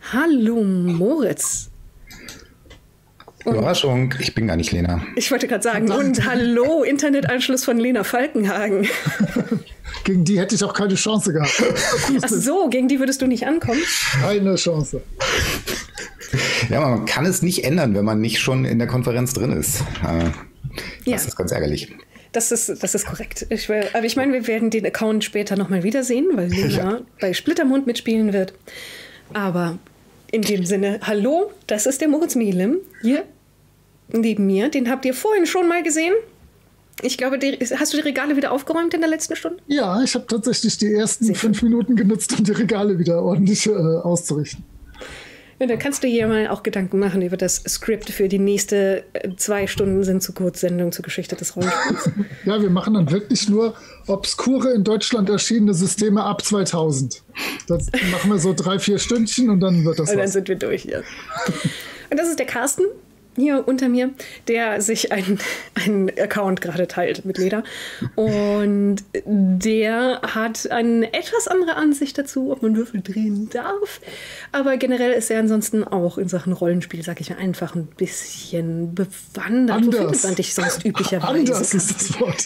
Hallo Moritz. Überraschung, ich bin gar nicht Lena. Ich wollte gerade sagen, und hallo, Internetanschluss von Lena Falkenhagen. Gegen die hätte ich auch keine Chance gehabt. Ach so, gegen die würdest du nicht ankommen? Keine Chance. Ja, man kann es nicht ändern, wenn man nicht schon in der Konferenz drin ist. Das ist ganz ärgerlich. Das ist korrekt. Aber ich meine, wir werden den Account später nochmal wiedersehen, weil Lena bei Splittermond mitspielen wird. Aber in dem Sinne, hallo, das ist der Moritz Mielem hier neben mir. Den habt ihr vorhin schon mal gesehen. Ich glaube, hast du die Regale wieder aufgeräumt in der letzten Stunde? Ja, ich habe tatsächlich die ersten 5 Minuten genutzt, um die Regale wieder ordentlich auszurichten. Ja, da kannst du hier mal auch Gedanken machen über das Skript für die nächste 2 Stunden sind zu kurz Sendung zur Geschichte des Rollenspiels. Ja, wir machen dann wirklich nur obskure in Deutschland erschienene Systeme ab 2000. Das machen wir so 3-4 Stündchen und dann wird das. Und dann sind wir durch hier. Und das ist der Carsten hier unter mir, der sich einen Account gerade teilt mit Leda. Und der hat eine etwas andere Ansicht dazu, ob man Würfel drehen darf. Aber generell ist er ansonsten auch in Sachen Rollenspiel, sag ich mal, einfach ein bisschen bewandert. Anders. Wo findet man dich sonst üblicherweise? Anders ist das Wort.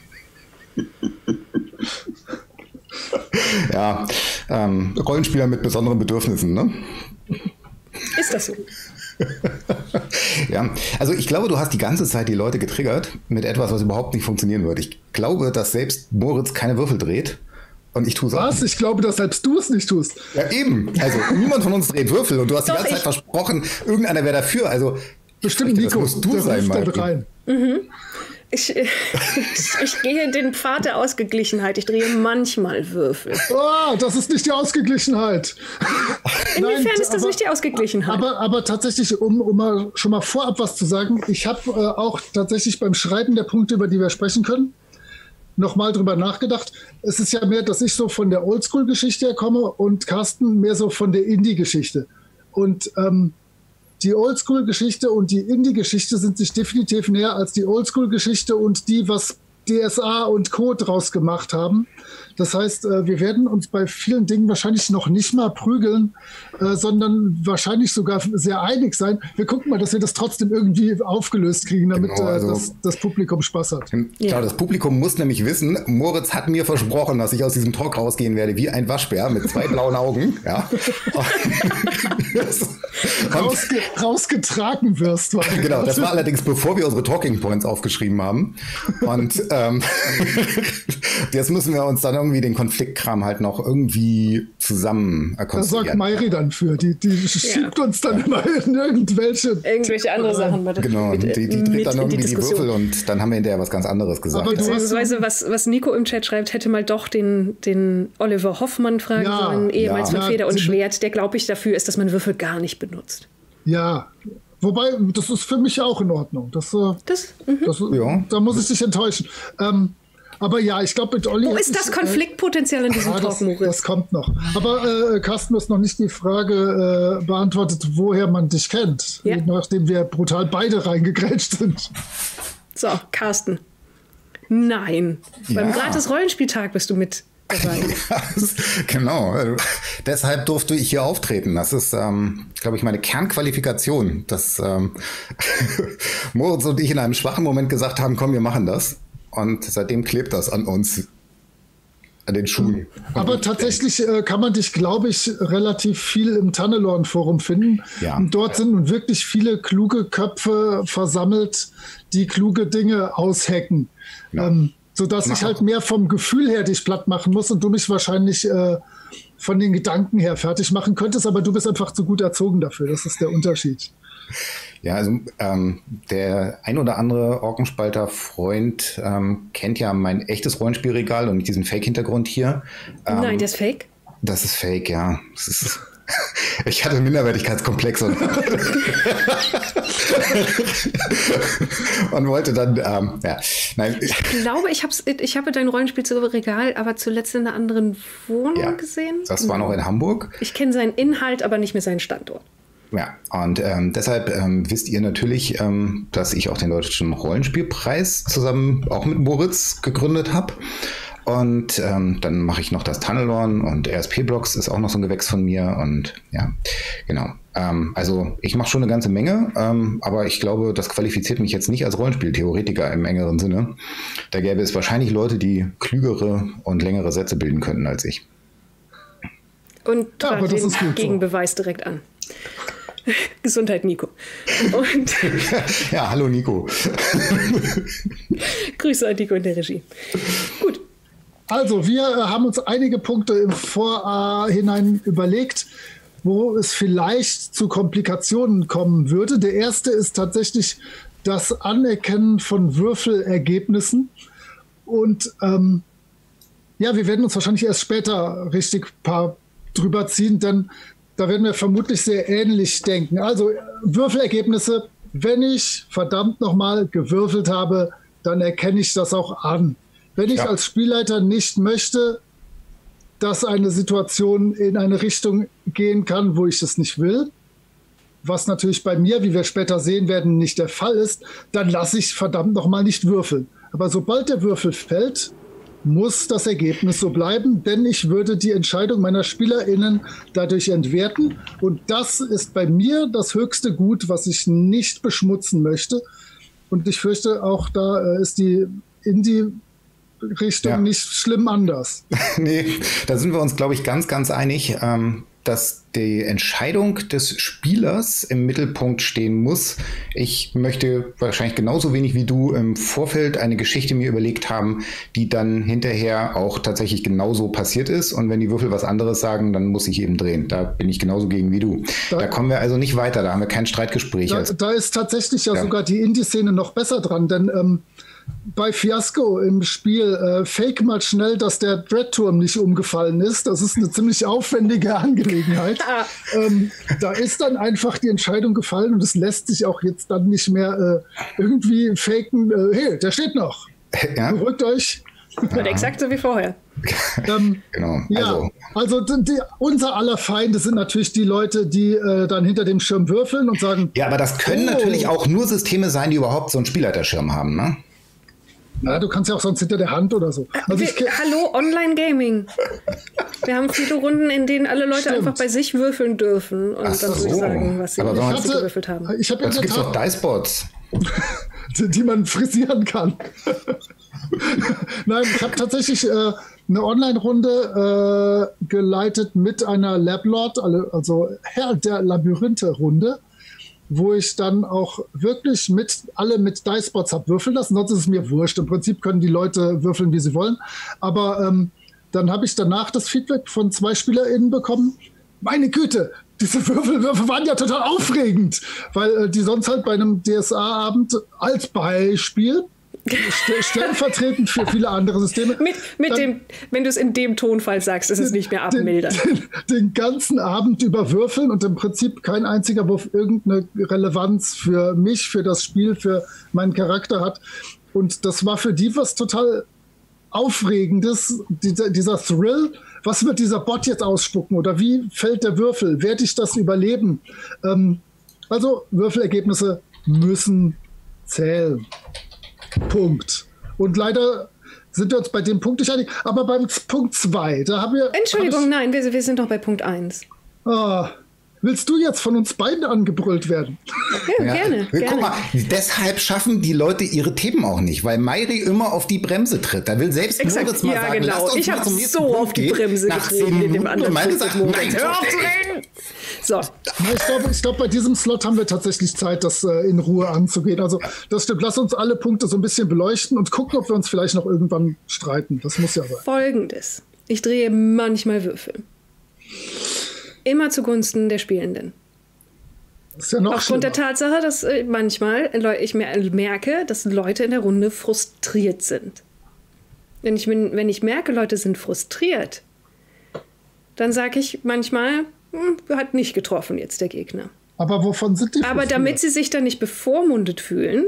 Ja, Rollenspieler mit besonderen Bedürfnissen, ne? Ist das so? Ja, also ich glaube, du hast die ganze Zeit die Leute getriggert mit etwas, was überhaupt nicht funktionieren wird. Ich glaube, dass selbst Moritz keine Würfel dreht und ich tue es auch. Was? Ich glaube, dass selbst du es nicht tust. Ja, eben. Also niemand von uns dreht Würfel und du hast die ganze Zeit versprochen, irgendeiner wäre dafür. Also bestimmt Nico, das musst du sein, rein. Mhm. Ich gehe den Pfad der Ausgeglichenheit. Ich drehe manchmal Würfel. Oh, das ist nicht die Ausgeglichenheit. Inwiefern ist das nicht die Ausgeglichenheit? Aber tatsächlich, um mal schon mal vorab was zu sagen, ich habe auch tatsächlich beim Schreiben der Punkte, über die wir sprechen können, nochmal drüber nachgedacht. Es ist ja mehr, dass ich so von der Oldschool-Geschichte her komme und Carsten mehr so von der Indie-Geschichte. Und die Oldschool-Geschichte und die Indie-Geschichte sind sich definitiv näher als die Oldschool-Geschichte und die, was DSA und Co. draus gemacht haben. Das heißt, wir werden uns bei vielen Dingen wahrscheinlich noch nicht mal prügeln, sondern wahrscheinlich sogar sehr einig sein. Wir gucken mal, dass wir das trotzdem irgendwie aufgelöst kriegen, damit das Publikum Spaß hat. Klar, das Publikum muss nämlich wissen, Moritz hat mir versprochen, dass ich aus diesem Talk rausgehen werde wie ein Waschbär mit 2 blauen Augen. Ja. Rausgetragen wirst. Genau, das war allerdings, bevor wir unsere Talking Points aufgeschrieben haben. Und jetzt müssen wir uns dann irgendwie den Konfliktkram halt noch irgendwie zusammen konstruieren. Da sorgt Mayri dann für. Die schiebt uns dann immer in irgendwelche andere Sachen. Genau, die dreht dann irgendwie die Würfel und dann haben wir hinterher was ganz anderes gesagt. Aber beziehungsweise, was Nico im Chat schreibt, hätte mal doch den Oliver Hoffmann fragen sollen, ehemals von Feder und Schwert, der, glaube ich, dafür ist, dass man Würfel gar nicht benutzt. Ja, wobei, das ist für mich auch in Ordnung. Da muss ich dich enttäuschen. Aber ja, ich glaube mit Olli... Wo ist das Konfliktpotenzial in diesem Talk, Moritz? Das kommt noch. Aber Carsten, du hast noch nicht die Frage beantwortet, woher man dich kennt. Ja. Nachdem wir brutal beide reingegrätscht sind. So, Carsten. Nein. Beim Gratis-Rollenspieltag bist du mit dabei. Genau. Deshalb durfte ich hier auftreten. Das ist, glaube ich, meine Kernqualifikation, dass Moritz und ich in einem schwachen Moment gesagt haben, komm, wir machen das. Und seitdem klebt das an uns, an den Schuhen. Aber tatsächlich kann man dich, glaube ich, relativ viel im Tannelorn-Forum finden. Ja. Und dort sind nun wirklich viele kluge Köpfe versammelt, die kluge Dinge aushacken. Ja. Sodass ich halt mehr vom Gefühl her dich platt machen muss und du mich wahrscheinlich von den Gedanken her fertig machen könntest. Aber du bist einfach zu gut erzogen dafür. Das ist der Unterschied. Ja, also der ein oder andere Orkenspalter-Freund kennt ja mein echtes Rollenspielregal und nicht diesen Fake-Hintergrund hier. Nein, das ist Fake? Das ist Fake, ja. Das ist ich hatte einen Minderwertigkeitskomplex und wollte dann, nein. Ich glaube, ich habe dein Rollenspielregal aber zuletzt in einer anderen Wohnung gesehen. Das war noch in Hamburg. Ich kenne seinen Inhalt, aber nicht mehr seinen Standort. Ja, und deshalb wisst ihr natürlich, dass ich auch den Deutschen Rollenspielpreis zusammen auch mit Moritz gegründet habe. Und dann mache ich noch das Tunnelorn und RSP-Blocks ist auch noch so ein Gewächs von mir. Und ja, genau. Also ich mache schon eine ganze Menge, aber ich glaube, das qualifiziert mich jetzt nicht als Rollenspieltheoretiker im engeren Sinne. Da gäbe es wahrscheinlich Leute, die klügere und längere Sätze bilden könnten als ich. Und ja, aber das den ist gut Gegenbeweis so. Direkt an. Gesundheit, Nico. Und ja, hallo Nico. Grüße an Nico in der Regie. Gut. Also, wir haben uns einige Punkte im Vorhinein überlegt, wo es vielleicht zu Komplikationen kommen würde. Der erste ist tatsächlich das Anerkennen von Würfelergebnissen. Und ja, wir werden uns wahrscheinlich erst später richtig drüber ziehen, denn da werden wir vermutlich sehr ähnlich denken. Also Würfelergebnisse, wenn ich verdammt nochmal gewürfelt habe, dann erkenne ich das auch an. Wenn ich als Spielleiter nicht möchte, dass eine Situation in eine Richtung gehen kann, wo ich es nicht will, was natürlich bei mir, wie wir später sehen werden, nicht der Fall ist, dann lasse ich verdammt nochmal nicht würfeln. Aber sobald der Würfel fällt, muss das Ergebnis so bleiben, denn ich würde die Entscheidung meiner SpielerInnen dadurch entwerten. Und das ist bei mir das höchste Gut, was ich nicht beschmutzen möchte. Und ich fürchte, auch da ist die Indie-Richtung nicht schlimm anders. Nee, da sind wir uns, glaube ich, ganz, ganz einig, dass die Entscheidung des Spielers im Mittelpunkt stehen muss. Ich möchte wahrscheinlich genauso wenig wie du im Vorfeld eine Geschichte mir überlegt haben, die dann hinterher auch tatsächlich genauso passiert ist. Und wenn die Würfel was anderes sagen, dann muss ich eben drehen. Da bin ich genauso gegen wie du. Da kommen wir also nicht weiter. Da haben wir kein Streitgespräch. Da ist tatsächlich sogar die Indie-Szene noch besser dran, denn bei Fiasco im Spiel fake mal schnell, dass der Dreadturm nicht umgefallen ist. Das ist eine ziemlich aufwendige Angelegenheit. Da ist dann einfach die Entscheidung gefallen und es lässt sich auch jetzt dann nicht mehr irgendwie faken. Hey, der steht noch. Ja? Beruhigt euch. Wird exakt so wie vorher. Genau. Ja, also unser aller Feinde sind natürlich die Leute, die dann hinter dem Schirm würfeln und sagen. Ja, aber das können natürlich auch nur Systeme sein, die überhaupt so einen Spielleiterschirm haben, ne? Na, du kannst ja auch sonst hinter der Hand oder so. Also hallo, Online-Gaming. Wir haben viele Runden, in denen alle Leute einfach bei sich würfeln dürfen und dann sagen, was sie gewürfelt haben. Ich habe es gibt doch Dicebots. die man frisieren kann. Nein, ich habe tatsächlich eine Online-Runde geleitet mit einer Lablord, also Herr der Labyrinthe-Runde, wo ich dann auch wirklich alle mit Dicebots habe würfeln lassen. Sonst ist es mir wurscht. Im Prinzip können die Leute würfeln, wie sie wollen. Aber dann habe ich danach das Feedback von 2 SpielerInnen bekommen. Meine Güte, diese Würfelwürfe waren ja total aufregend, weil die sonst halt bei einem DSA-Abend als Beispiel stellvertretend für viele andere Systeme. Wenn du es in dem Tonfall sagst, ist es nicht mehr abmildern. Den ganzen Abend über würfeln und im Prinzip kein einziger Wurf irgendeine Relevanz für mich, für das Spiel, für meinen Charakter hat. Und das war für die was total Aufregendes, dieser Thrill. Was wird dieser Bot jetzt ausspucken oder wie fällt der Würfel? Werde ich das überleben? Also Würfelergebnisse müssen zählen. Punkt. Und leider sind wir uns bei dem Punkt nicht einig. Aber beim Punkt 2, da haben wir... Entschuldigung, nein, wir sind noch bei Punkt 1. Willst du jetzt von uns beiden angebrüllt werden? Ja, gerne. Guck mal, deshalb schaffen die Leute ihre Themen auch nicht, weil Mairi immer auf die Bremse tritt. Da will selbst Moritz mal sagen, genau. lasst uns ich habe so auf die Bremse getreten in dem anderen Punkt. Hör auf zu reden! So. Ich glaube, bei diesem Slot haben wir tatsächlich Zeit, das in Ruhe anzugehen. Also das stimmt. Lass uns alle Punkte so ein bisschen beleuchten und gucken, ob wir uns vielleicht noch irgendwann streiten. Das muss ja sein. Folgendes. Ich drehe manchmal Würfel. Immer zugunsten der Spielenden. Das ist ja noch aufgrund der Tatsache, dass manchmal ich merke, dass Leute in der Runde frustriert sind. Wenn ich merke, Leute sind frustriert, dann sage ich manchmal, hat nicht getroffen jetzt der Gegner. Aber wovon sind die frustriert? Aber damit sie sich dann nicht bevormundet fühlen,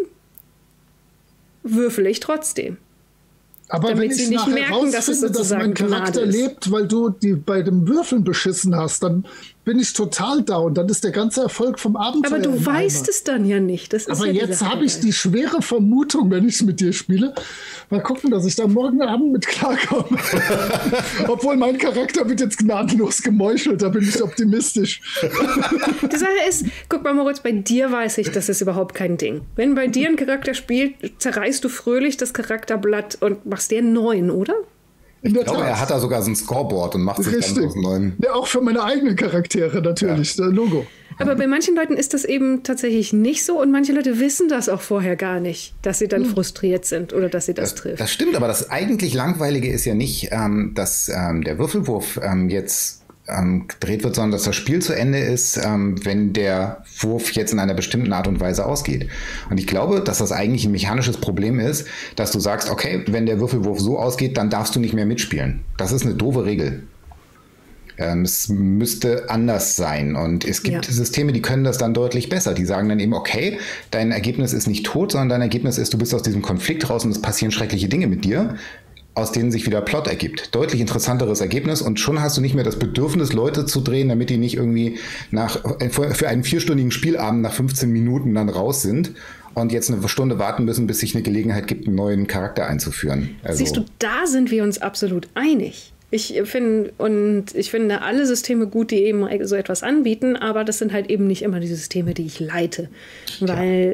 würfel ich trotzdem. Aber damit wenn sie ich nicht merken, dass es sozusagen mein Charakter lebt, weil du die bei dem Würfeln beschissen hast, dann bin ich total down. Dann ist der ganze Erfolg vom Abenteuer. Aber du weißt es dann ja nicht. Das ist aber ja jetzt habe ich die schwere Vermutung, wenn ich es mit dir spiele. Mal gucken, dass ich da morgen Abend mit klarkomme. Obwohl mein Charakter wird jetzt gnadenlos gemeuchelt, da bin ich optimistisch. Die Sache ist, guck mal Moritz, bei dir weiß ich, das ist überhaupt kein Ding. Wenn bei dir ein Charakter spielt, zerreißt du fröhlich das Charakterblatt und machst dir einen neuen, oder? Ich glaube, er hat da sogar so ein Scoreboard und macht sich dann aus neuen. Ja, auch für meine eigenen Charaktere natürlich, ja. Logo. Aber bei manchen Leuten ist das eben tatsächlich nicht so und manche Leute wissen das auch vorher gar nicht, dass sie dann frustriert sind oder dass sie das trifft. Das stimmt, aber das eigentlich Langweilige ist ja nicht, dass der Würfelwurf jetzt gedreht wird, sondern dass das Spiel zu Ende ist, wenn der Wurf jetzt in einer bestimmten Art und Weise ausgeht. Und ich glaube, dass das eigentlich ein mechanisches Problem ist, dass du sagst, okay, wenn der Würfelwurf so ausgeht, dann darfst du nicht mehr mitspielen. Das ist eine doofe Regel. Es müsste anders sein. Und es gibt Systeme, die können das dann deutlich besser. Die sagen dann eben, okay, dein Ergebnis ist nicht tot, sondern dein Ergebnis ist, du bist aus diesem Konflikt raus und es passieren schreckliche Dinge mit dir, aus denen sich wieder Plot ergibt. Deutlich interessanteres Ergebnis und schon hast du nicht mehr das Bedürfnis, Leute zu drehen, damit die nicht irgendwie für einen 4-stündigen Spielabend nach 15 Minuten dann raus sind und jetzt eine Stunde warten müssen, bis sich eine Gelegenheit gibt, einen neuen Charakter einzuführen. Also, siehst du, da sind wir uns absolut einig. Ich finde alle Systeme gut, die eben so etwas anbieten, aber das sind halt eben nicht immer die Systeme, die ich leite. Weil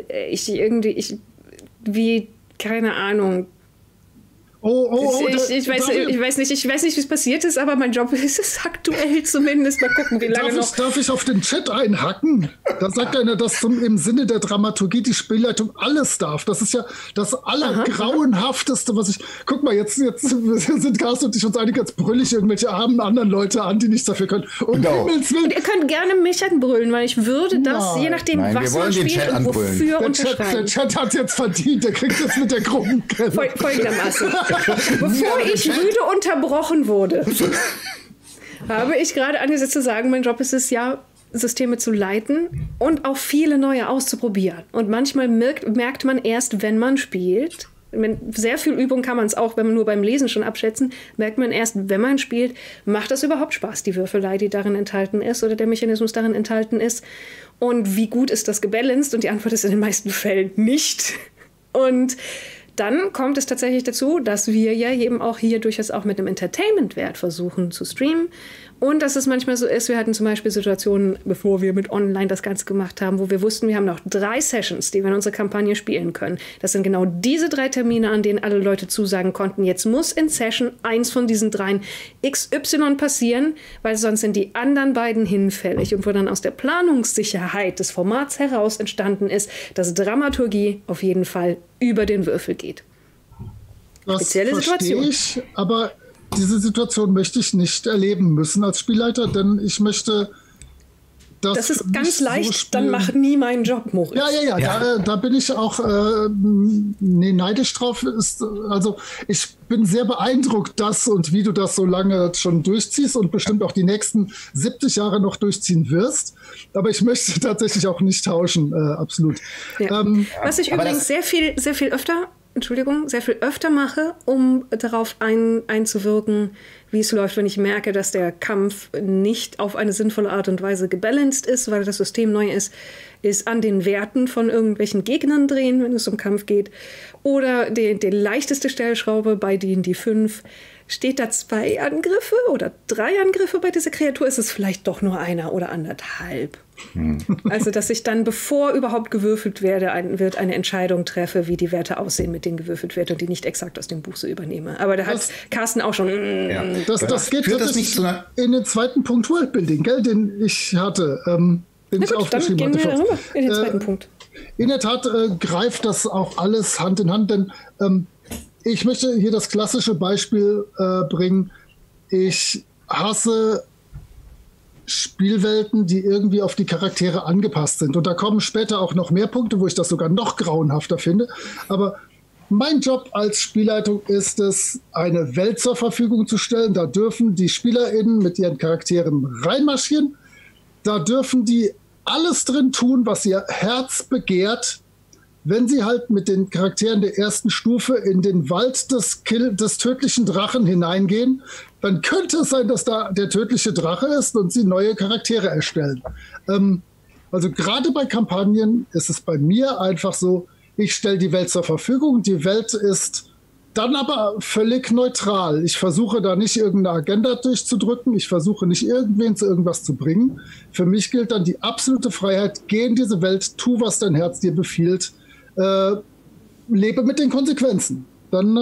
keine Ahnung. Ich weiß nicht, wie es passiert ist, aber mein Job ist es aktuell zumindest. Mal gucken, wie lange noch. Darf ich auf den Chat einhacken? Da sagt einer, dass im Sinne der Dramaturgie die Spielleitung alles darf. Das ist ja das Allergrauenhafteste, was ich... Guck mal, jetzt sind Carsten und ich uns einig, jetzt brülle ich irgendwelche armen anderen Leute an, die nichts dafür können. Und und ihr könnt gerne mich anbrüllen, weil ich würde das, je nachdem, was man spielt und wofür unterschreiben. Der Chat hat es jetzt verdient, der kriegt jetzt mit der Gruppenkelle. Folgendermaßen. Bevor ich müde unterbrochen wurde, habe ich gerade angesetzt zu sagen, mein Job ist es ja, Systeme zu leiten und auch viele neue auszuprobieren. Und manchmal merkt man erst, wenn man spielt, sehr viel Übung kann man es auch, wenn man nur beim Lesen schon abschätzen, merkt man erst, wenn man spielt, macht das überhaupt Spaß, die Würfelei, die darin enthalten ist oder der Mechanismus darin enthalten ist. Und wie gut ist das gebalanced? Und die Antwort ist in den meisten Fällen nicht. Und dann kommt es tatsächlich dazu, dass wir ja eben auch hier durchaus auch mit einem Entertainment-Wert versuchen zu streamen. Und dass es manchmal so ist, wir hatten zum Beispiel Situationen, bevor wir mit Online das Ganze gemacht haben, wo wir wussten, wir haben noch 3 Sessions, die wir in unserer Kampagne spielen können. Das sind genau diese 3 Termine, an denen alle Leute zusagen konnten, jetzt muss in Session 1 von diesen 3 XY passieren, weil sonst sind die anderen beiden hinfällig. Und wo dann aus der Planungssicherheit des Formats heraus entstanden ist, dass Dramaturgie auf jeden Fall über den Würfel geht. Spezielle Situation. Ich, aber diese Situation möchte ich nicht erleben müssen als Spielleiter, denn ich möchte das ist ganz leicht, so dann mach nie meinen Job, Moritz. Ja. Da bin ich auch neidisch drauf. Also ich bin sehr beeindruckt, dass und wie du das so lange schon durchziehst und bestimmt auch die nächsten 70 Jahre noch durchziehen wirst. Aber ich möchte tatsächlich auch nicht tauschen, absolut. Ja. Was ich übrigens sehr viel öfter mache, um darauf einzuwirken, wie es läuft, wenn ich merke, dass der Kampf nicht auf eine sinnvolle Art und Weise gebalanced ist, weil das System neu ist an den Werten von irgendwelchen Gegnern drehen, wenn es um Kampf geht. Oder die leichteste Stellschraube bei D&D 5. Steht da 2 Angriffe oder 3 Angriffe bei dieser Kreatur, ist es vielleicht doch nur 1 oder 1,5. Also, dass ich dann, bevor überhaupt gewürfelt wird, eine Entscheidung treffe, wie die Werte aussehen, mit denen gewürfelt wird und die nicht exakt aus dem Buch so übernehme. Aber da hat Carsten auch schon... Das geht tatsächlich in den zweiten Punkt Worldbuilding, gell, den ich hatte. Den ich aufgeschrieben hatte. Dann gehen wir rüber in den zweiten Punkt. In der Tat greift das auch alles Hand in Hand, denn ich möchte hier das klassische Beispiel bringen. Ich hasse Spielwelten, die irgendwie auf die Charaktere angepasst sind. Und da kommen später auch noch mehr Punkte, wo ich das sogar noch grauenhafter finde. Aber mein Job als Spielleitung ist es, eine Welt zur Verfügung zu stellen. Da dürfen die SpielerInnen mit ihren Charakteren reinmarschieren. Da dürfen die alles drin tun, was ihr Herz begehrt. Wenn sie halt mit den Charakteren der ersten Stufe in den Wald des tödlichen Drachen hineingehen, dann könnte es sein, dass da der tödliche Drache ist und sie neue Charaktere erstellen. Also gerade bei Kampagnen ist es bei mir einfach so, ich stelle die Welt zur Verfügung, die Welt ist dann aber völlig neutral. Ich versuche da nicht irgendeine Agenda durchzudrücken, ich versuche nicht irgendwen zu irgendwas zu bringen. Für mich gilt dann die absolute Freiheit, geh in diese Welt, tu, was dein Herz dir befiehlt, lebe mit den Konsequenzen. Dann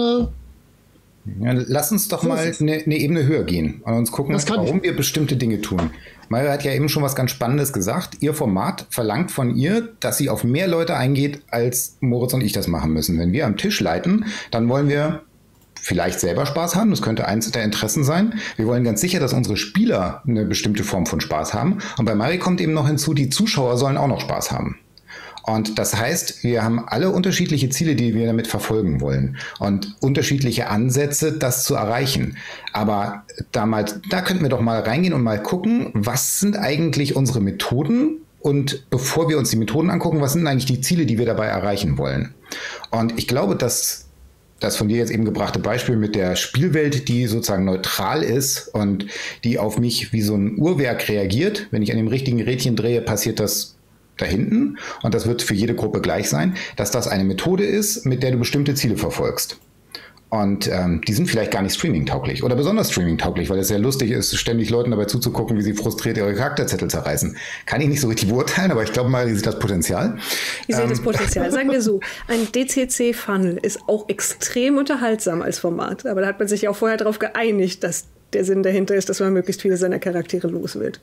ja, lass uns doch mal eine Ebene höher gehen und uns gucken, warum wir bestimmte Dinge tun. Mario hat ja eben schon was ganz Spannendes gesagt. Ihr Format verlangt von ihr, dass sie auf mehr Leute eingeht, als Moritz und ich das machen müssen. Wenn wir am Tisch leiten, dann wollen wir vielleicht selber Spaß haben. Das könnte eins der Interessen sein. Wir wollen ganz sicher, dass unsere Spieler eine bestimmte Form von Spaß haben. Und bei Mario kommt eben noch hinzu, die Zuschauer sollen auch noch Spaß haben. Und das heißt, wir haben alle unterschiedliche Ziele, die wir damit verfolgen wollen und unterschiedliche Ansätze, das zu erreichen. Aber da könnten wir doch mal reingehen und mal gucken, was sind eigentlich unsere Methoden? Und bevor wir uns die Methoden angucken, was sind eigentlich die Ziele, die wir dabei erreichen wollen? Und ich glaube, dass das von dir jetzt eben gebrachte Beispiel mit der Spielwelt, die sozusagen neutral ist und die auf mich wie so ein Uhrwerk reagiert, wenn ich an dem richtigen Rädchen drehe, passiert das da hinten und das wird für jede Gruppe gleich sein, dass das eine Methode ist, mit der du bestimmte Ziele verfolgst. Und die sind vielleicht gar nicht streaming-tauglich oder besonders streaming-tauglich, weil es sehr lustig ist, ständig Leuten dabei zuzugucken, wie sie frustriert ihre Charakterzettel zerreißen. Kann ich nicht so richtig beurteilen, aber ich glaube mal, ihr seht das Potenzial. Ich sehe das Potenzial. Sagen wir so, ein DCC-Funnel ist auch extrem unterhaltsam als Format, aber da hat man sich ja auch vorher darauf geeinigt, dass der Sinn dahinter ist, dass man möglichst viele seiner Charaktere los wird.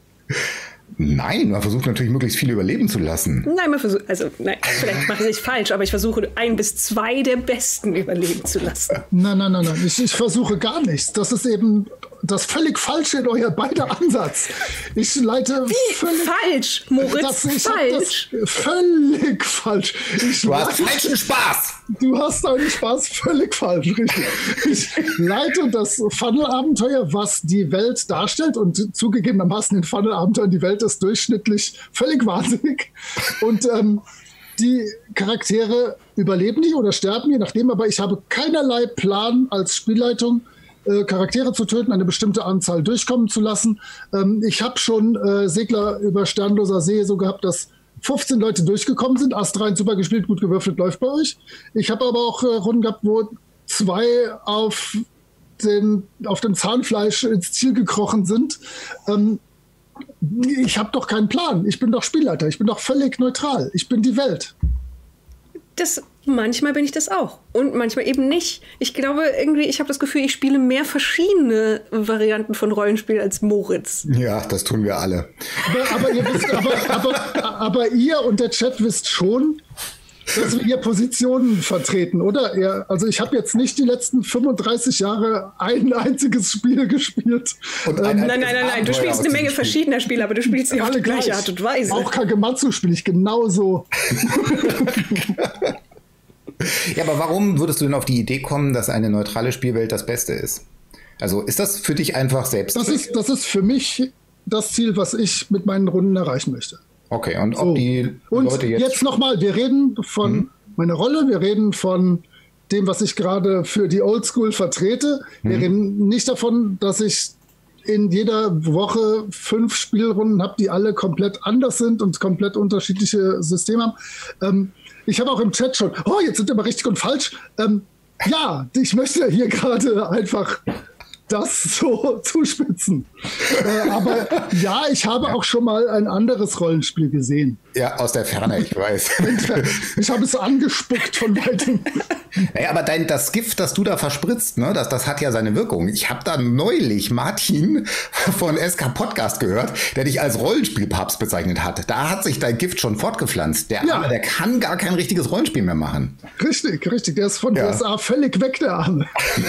Nein, man versucht natürlich möglichst viele überleben zu lassen. Nein, vielleicht mache ich es falsch, aber ich versuche 1 bis 2 der Besten überleben zu lassen. Nein. Ich versuche gar nichts. Das ist eben das völlig Falsche in euer beider Ansatz. Ich leite falsch, Moritz, falsch. Völlig falsch. Du hast falschen Spaß. Du hast deinen Spaß völlig falsch, richtig. Ich leite das Funnel-Abenteuer, was die Welt darstellt und zugegebenermaßen in Funnel-Abenteuern, die Welt ist durchschnittlich völlig wahnsinnig und die Charaktere überleben nicht oder sterben, je nachdem, aber ich habe keinerlei Plan als Spielleitung, Charaktere zu töten, eine bestimmte Anzahl durchkommen zu lassen. Ich habe schon Segler über Sternloser See so gehabt, dass 15 Leute durchgekommen sind. Astrein super gespielt, gut gewürfelt, läuft bei euch. Ich habe aber auch Runden gehabt, wo 2 auf dem Zahnfleisch ins Ziel gekrochen sind. Ich habe doch keinen Plan. Ich bin doch Spielleiter. Ich bin doch völlig neutral. Ich bin die Welt. Manchmal bin ich das auch und manchmal eben nicht. Ich glaube irgendwie, ich habe das Gefühl, ich spiele mehr verschiedene Varianten von Rollenspiel als Moritz. Ja, das tun wir alle. Aber ihr und der Chat wisst schon, dass wir Positionen vertreten, oder? Also ich habe jetzt nicht die letzten 35 Jahre ein einziges Spiel gespielt. Nein. Du spielst eine Menge verschiedener Spiele, aber du spielst sie auf die gleiche Art und Weise. Auch Kagematsu spiele ich genauso. Ja, aber warum würdest du denn auf die Idee kommen, dass eine neutrale Spielwelt das Beste ist? Also ist das für dich einfach selbst? Das ist für mich das Ziel, was ich mit meinen Runden erreichen möchte. Okay, und ob die Leute jetzt nochmal, wir reden von meiner Rolle, wir reden von dem, was ich gerade für die Oldschool vertrete. Wir reden nicht davon, dass ich in jeder Woche 5 Spielrunden habe, die alle komplett anders sind und komplett unterschiedliche Systeme haben. Ich habe auch im Chat schon, jetzt sind wir richtig und falsch. Ja, ich möchte hier gerade einfach das so zuspitzen. Aber ja, ich habe auch schon mal ein anderes Rollenspiel gesehen. Ja, aus der Ferne, ich weiß. Ich habe es angespuckt von weitem. Naja, aber das Gift, das du da verspritzt, ne, das hat ja seine Wirkung. Ich habe da neulich Martin von SK Podcast gehört, der dich als Rollenspielpapst bezeichnet hat. Da hat sich dein Gift schon fortgepflanzt. Der Arme, der kann gar kein richtiges Rollenspiel mehr machen. Richtig. Der ist von USA völlig weg, der Arme.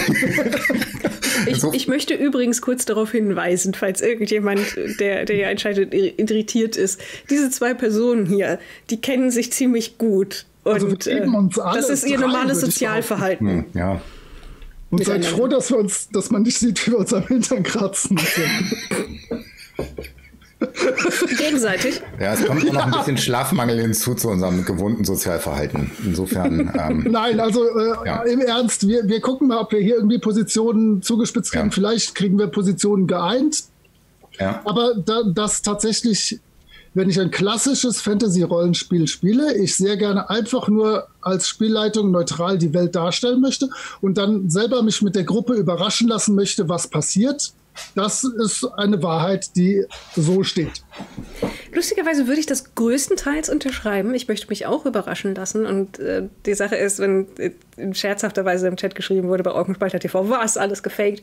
Ich möchte übrigens kurz darauf hinweisen, falls irgendjemand, der ja entscheidet, irritiert ist. Diese 2 Personen hier, die kennen sich ziemlich gut. Und das ist ihr normales Sozialverhalten. Ja. Und seid froh, dass man nicht sieht, wie wir uns am Hintern kratzen. Gegenseitig. Ja, es kommt auch noch ein bisschen Schlafmangel hinzu zu unserem gewohnten Sozialverhalten. Insofern. Nein, also im Ernst, wir gucken mal, ob wir hier irgendwie Positionen zugespitzt kriegen. Ja. Vielleicht kriegen wir Positionen geeint. Ja. Aber das tatsächlich, wenn ich ein klassisches Fantasy-Rollenspiel spiele, ich sehr gerne einfach nur als Spielleitung neutral die Welt darstellen möchte und dann selber mich mit der Gruppe überraschen lassen möchte, was passiert. Das ist eine Wahrheit, die so steht. Lustigerweise würde ich das größtenteils unterschreiben. Ich möchte mich auch überraschen lassen. Und die Sache ist, wenn scherzhafterweise im Chat geschrieben wurde bei Orkenspalter TV, was alles gefaked.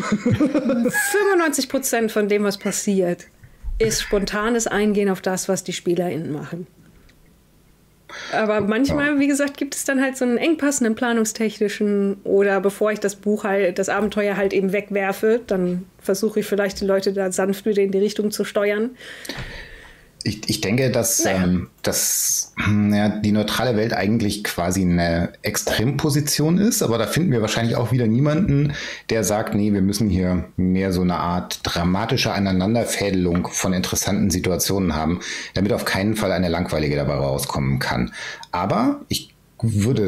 95% von dem, was passiert, ist spontanes Eingehen auf das, was die SpielerInnen machen. Aber manchmal, wie gesagt, gibt es dann halt so einen Engpass, einen planungstechnischen, oder bevor ich das Abenteuer halt eben wegwerfe, dann versuche ich vielleicht die Leute da sanft wieder in die Richtung zu steuern. Ich denke, dass die neutrale Welt eigentlich quasi eine Extremposition ist, aber da finden wir wahrscheinlich auch wieder niemanden, der sagt, nee, wir müssen hier mehr so eine Art dramatische Aneinanderfädelung von interessanten Situationen haben, damit auf keinen Fall eine langweilige dabei rauskommen kann. Aber ich würde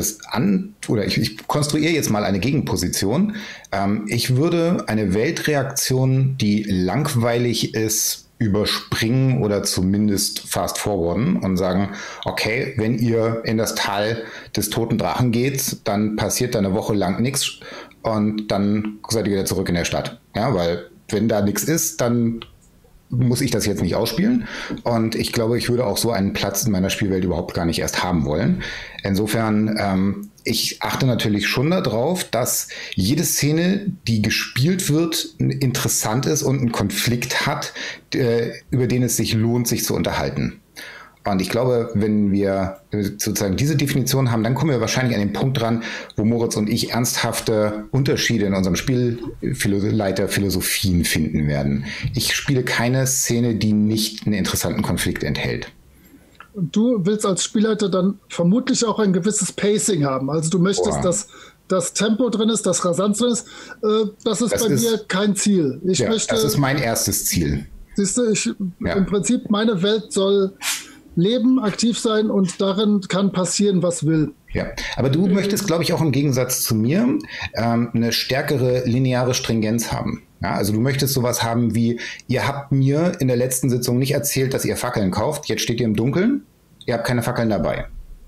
ich konstruiere jetzt mal eine Gegenposition. Ich würde eine Weltreaktion, die langweilig ist, überspringen oder zumindest fast forwarden und sagen, okay, wenn ihr in das Tal des toten Drachen geht, dann passiert da eine Woche lang nichts und dann seid ihr wieder zurück in der Stadt. Ja, weil wenn da nichts ist, dann muss ich das jetzt nicht ausspielen. Und ich glaube, ich würde auch so einen Platz in meiner Spielwelt überhaupt gar nicht erst haben wollen. Insofern, ich achte natürlich schon darauf, dass jede Szene, die gespielt wird, interessant ist und einen Konflikt hat, über den es sich lohnt, sich zu unterhalten. Und ich glaube, wenn wir sozusagen diese Definition haben, dann kommen wir wahrscheinlich an den Punkt dran, wo Moritz und ich ernsthafte Unterschiede in unserem Spielleiterphilosophien finden werden. Ich spiele keine Szene, die nicht einen interessanten Konflikt enthält. Und du willst als Spielleiter dann vermutlich auch ein gewisses Pacing haben. Also du möchtest, dass das Tempo drin ist, dass Rasanz drin ist. Das ist bei mir kein Ziel. Das ist mein erstes Ziel. Siehst du, im Prinzip, meine Welt soll leben, aktiv sein und darin kann passieren, was will. Ja, aber du möchtest, glaube ich, auch im Gegensatz zu mir eine stärkere lineare Stringenz haben. Ja, also du möchtest sowas haben wie, ihr habt mir in der letzten Sitzung nicht erzählt, dass ihr Fackeln kauft, jetzt steht ihr im Dunkeln, ihr habt keine Fackeln dabei.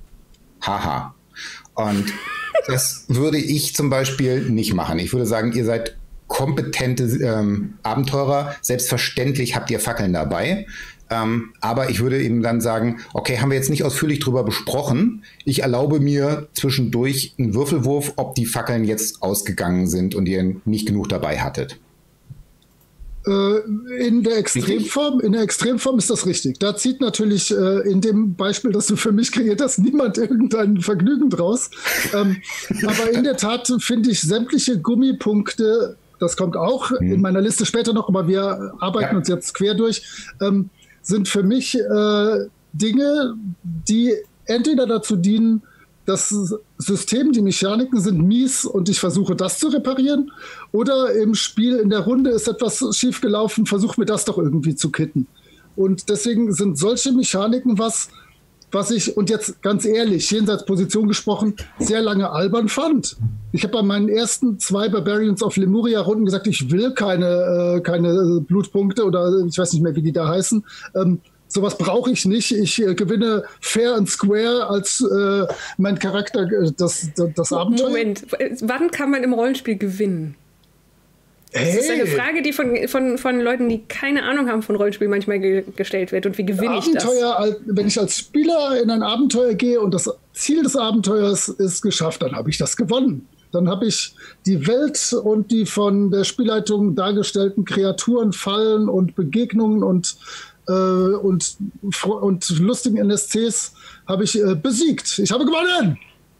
Haha. Und das würde ich zum Beispiel nicht machen. Ich würde sagen, ihr seid kompetente Abenteurer, selbstverständlich habt ihr Fackeln dabei. Aber ich würde eben dann sagen, okay, haben wir jetzt nicht ausführlich drüber besprochen. Ich erlaube mir zwischendurch einen Würfelwurf, ob die Fackeln jetzt ausgegangen sind und ihr nicht genug dabei hattet. In der Extremform ist das richtig. Da zieht natürlich in dem Beispiel, das du für mich kreiert hast, niemand irgendein Vergnügen draus. Aber in der Tat finde ich sämtliche Gummipunkte, das kommt auch in meiner Liste später noch, aber wir arbeiten uns jetzt quer durch, sind für mich Dinge, die entweder dazu dienen, das System, die Mechaniken sind mies und ich versuche das zu reparieren, oder im Spiel in der Runde ist etwas schiefgelaufen, versuche mir das doch irgendwie zu kitten. Und deswegen sind solche Mechaniken was ich, und jetzt ganz ehrlich, jenseits Position gesprochen, sehr lange albern fand. Ich habe bei meinen ersten 2 Barbarians of Lemuria-Runden gesagt, ich will keine Blutpunkte oder ich weiß nicht mehr, wie die da heißen. Sowas brauche ich nicht. Ich gewinne fair and square als mein Charakter das Abenteuer. Moment, wann kann man im Rollenspiel gewinnen? Das ist eine Frage, die von Leuten, die keine Ahnung haben von Rollenspiel, manchmal gestellt wird. Und wie gewinne ich das? Wenn ich als Spieler in ein Abenteuer gehe und das Ziel des Abenteuers ist geschafft, dann habe ich das gewonnen. Dann habe ich die Welt und die von der Spielleitung dargestellten Kreaturen, Fallen und Begegnungen und lustigen NSCs habe ich besiegt. Ich habe gewonnen!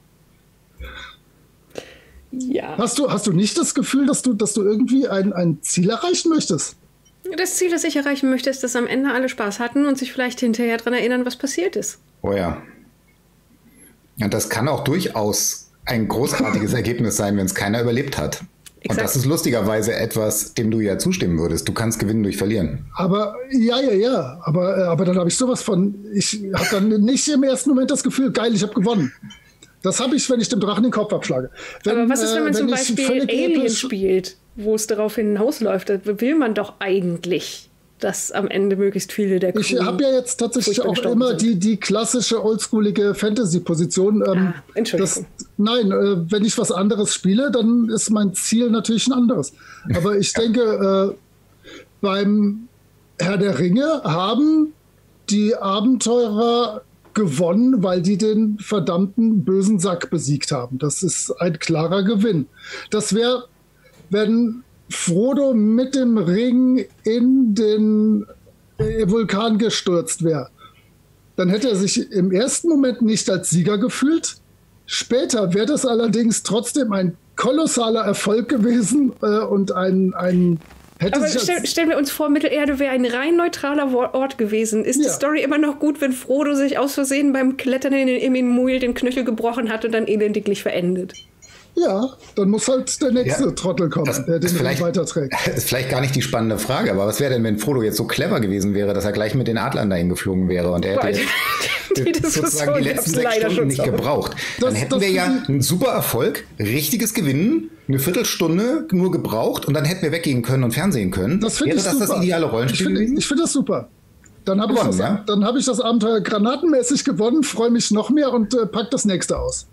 Ja. Hast du nicht das Gefühl, dass du irgendwie ein Ziel erreichen möchtest? Das Ziel, das ich erreichen möchte, ist, dass am Ende alle Spaß hatten und sich vielleicht hinterher daran erinnern, was passiert ist. Oh ja. Und das kann auch durchaus ein großartiges Ergebnis sein, wenn es keiner überlebt hat. Und das ist lustigerweise etwas, dem du ja zustimmen würdest. Du kannst gewinnen durch Verlieren. Aber ja. Aber dann habe ich sowas von, ich habe dann nicht im ersten Moment das Gefühl, geil, ich habe gewonnen. Das habe ich, wenn ich dem Drachen den Kopf abschlage. Aber was ist, wenn man zum Beispiel Alien spielt, wo es darauf hinausläuft? Da will man doch eigentlich, dass am Ende möglichst viele der Crew... Ich habe ja jetzt tatsächlich auch immer die klassische oldschoolige Fantasy-Position. Entschuldigung. Wenn ich was anderes spiele, dann ist mein Ziel natürlich ein anderes. Aber ich denke, beim Herr der Ringe haben die Abenteurer gewonnen, weil die den verdammten bösen Sack besiegt haben. Das ist ein klarer Gewinn. Das wäre, wenn Frodo mit dem Ring in den Vulkan gestürzt wäre. Dann hätte er sich im ersten Moment nicht als Sieger gefühlt. Später wäre das allerdings trotzdem ein kolossaler Erfolg gewesen und ein aber stellen wir uns vor, Mittelerde wäre ein rein neutraler Ort gewesen. Ist die Story immer noch gut, wenn Frodo sich aus Versehen beim Klettern in den Imminmuil den Knöchel gebrochen hat und dann elendiglich verendet? Ja, dann muss halt der nächste Trottel kommen, der den Ring weiterträgt. Das ist vielleicht gar nicht die spannende Frage, aber was wäre denn, wenn Frodo jetzt so clever gewesen wäre, dass er gleich mit den Adlern dahin geflogen wäre und er hätte sozusagen die letzten 6 Stunden nicht gebraucht. Dann hätten wir ja einen super Erfolg, richtiges Gewinnen, eine Viertelstunde nur gebraucht und dann hätten wir weggehen können und fernsehen können. Wäre das das ideale Rollenspiel gewesen? Ich finde das super. Dann habe ich das Abenteuer granatenmäßig gewonnen, freue mich noch mehr und pack das nächste aus.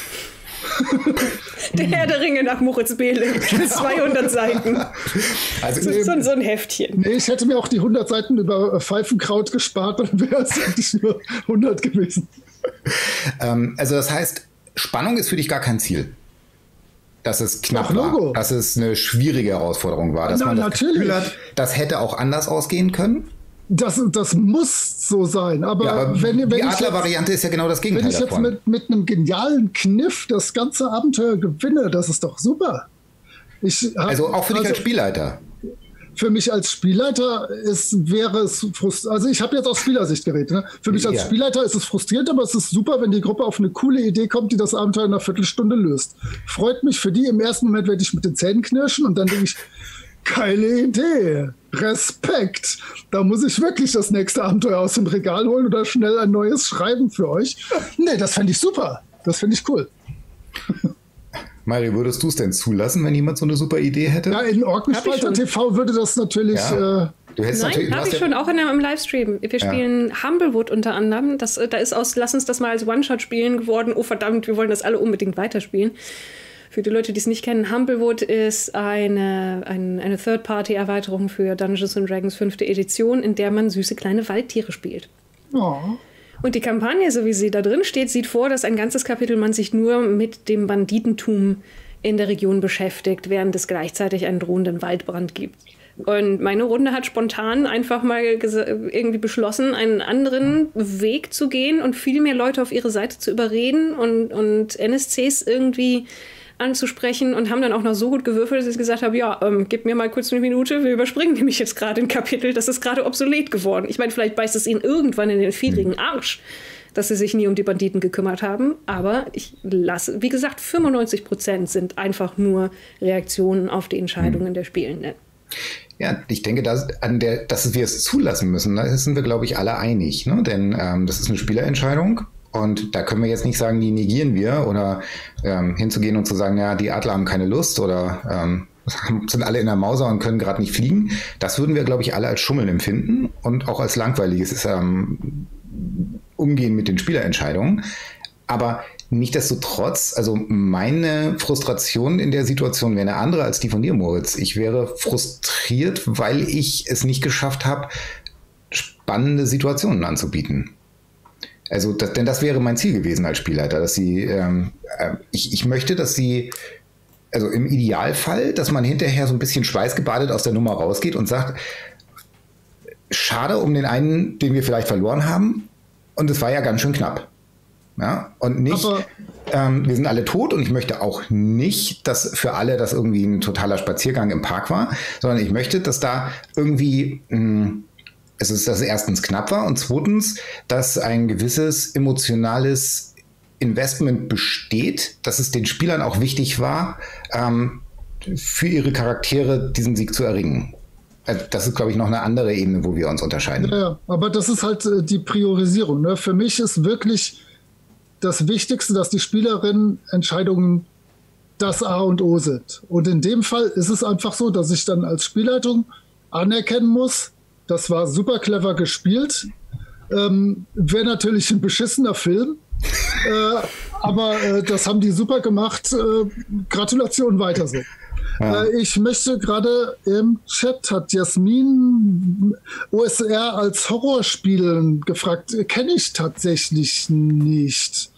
Der Herr der Ringe nach Moritz Behling. 200 Seiten. Also so ein Heftchen. Nee, ich hätte mir auch die 100 Seiten über Pfeifenkraut gespart, dann wäre es eigentlich nur 100 gewesen. Also das heißt, Spannung ist für dich gar kein Ziel. Dass es knapp war, dass es eine schwierige Herausforderung war, dass man das Gefühl hat, das hätte auch anders ausgehen können. Das muss so sein, aber die Adler-Variante ist ja genau das Gegenteil davon. Wenn ich jetzt mit einem genialen Kniff das ganze Abenteuer gewinne, das ist doch super. Also auch für dich als Spielleiter? Für mich als Spielleiter wäre es frustrierend. Also ich habe jetzt aus Spielersicht geredet. Ne? Für mich als Spielleiter ist es frustrierend, aber es ist super, wenn die Gruppe auf eine coole Idee kommt, die das Abenteuer in einer Viertelstunde löst. Freut mich für die. Im ersten Moment werde ich mit den Zähnen knirschen und dann denke ich, geile Idee. Respekt. Da muss ich wirklich das nächste Abenteuer aus dem Regal holen oder schnell ein neues schreiben für euch. Nee, das fände ich super. Das finde ich cool. Mari, würdest du es denn zulassen, wenn jemand so eine super Idee hätte? Ja, in Orkenspalter TV würde das natürlich... Nein, habe ich schon, auch im Livestream. Wir spielen Humblewood unter anderem. Lass uns das mal als One-Shot spielen geworden. Oh verdammt, wir wollen das alle unbedingt weiterspielen. Für die Leute, die es nicht kennen, Humblewood ist eine Third-Party-Erweiterung für Dungeons & Dragons 5. Edition, in der man süße kleine Waldtiere spielt. Oh. Und die Kampagne, so wie sie da drin steht, sieht vor, dass ein ganzes Kapitel man sich nur mit dem Banditentum in der Region beschäftigt, während es gleichzeitig einen drohenden Waldbrand gibt. Und meine Runde hat spontan einfach mal irgendwie beschlossen, einen anderen Weg zu gehen und viel mehr Leute auf ihre Seite zu überreden und NSCs irgendwie anzusprechen und haben dann auch noch so gut gewürfelt, dass ich gesagt habe, ja, gib mir mal kurz eine Minute, wir überspringen nämlich jetzt gerade ein Kapitel, das ist gerade obsolet geworden. Ich meine, vielleicht beißt es ihnen irgendwann in den fiedrigen Arsch, dass sie sich nie um die Banditen gekümmert haben, aber wie gesagt, 95% sind einfach nur Reaktionen auf die Entscheidungen der Spielenden. Ja, ich denke, dass wir es zulassen müssen, da sind wir, glaube ich, alle einig, ne? Denn das ist eine Spielerentscheidung. Und da können wir jetzt nicht sagen, die negieren wir oder hinzugehen und zu sagen, ja, die Adler haben keine Lust oder sind alle in der Mauser und können gerade nicht fliegen. Das würden wir, glaube ich, alle als Schummeln empfinden und auch als langweiliges Umgehen mit den Spielerentscheidungen. Aber nichtsdestotrotz, also meine Frustration in der Situation wäre eine andere als die von dir, Moritz. Ich wäre frustriert, weil ich es nicht geschafft habe, spannende Situationen anzubieten. Also, denn das wäre mein Ziel gewesen als Spielleiter, dass sie, ich möchte, dass sie, also im Idealfall, dass man hinterher so ein bisschen schweißgebadet aus der Nummer rausgeht und sagt, schade um den einen, den wir vielleicht verloren haben, und es war ja ganz schön knapp. Ja, und nicht, wir sind alle tot und ich möchte auch nicht, dass für alle das irgendwie ein totaler Spaziergang im Park war, sondern ich möchte, dass da irgendwie dass es erstens knapp war und zweitens, dass ein gewisses emotionales Investment besteht, dass es den Spielern auch wichtig war, für ihre Charaktere diesen Sieg zu erringen. Also das ist, glaube ich, noch eine andere Ebene, wo wir uns unterscheiden. Ja, aber das ist halt die Priorisierung. Ne? Für mich ist wirklich das Wichtigste, dass die Spielerinnen Entscheidungen das A und O sind. Und in dem Fall ist es einfach so, dass ich dann als Spielleitung anerkennen muss, das war super clever gespielt. Wäre natürlich ein beschissener Film, aber das haben die super gemacht. Gratulation, weiter so. Ja. Ich möchte gerade im Chat, hat Jasmin OSR als Horrorspielen gefragt. Kenne ich tatsächlich nicht.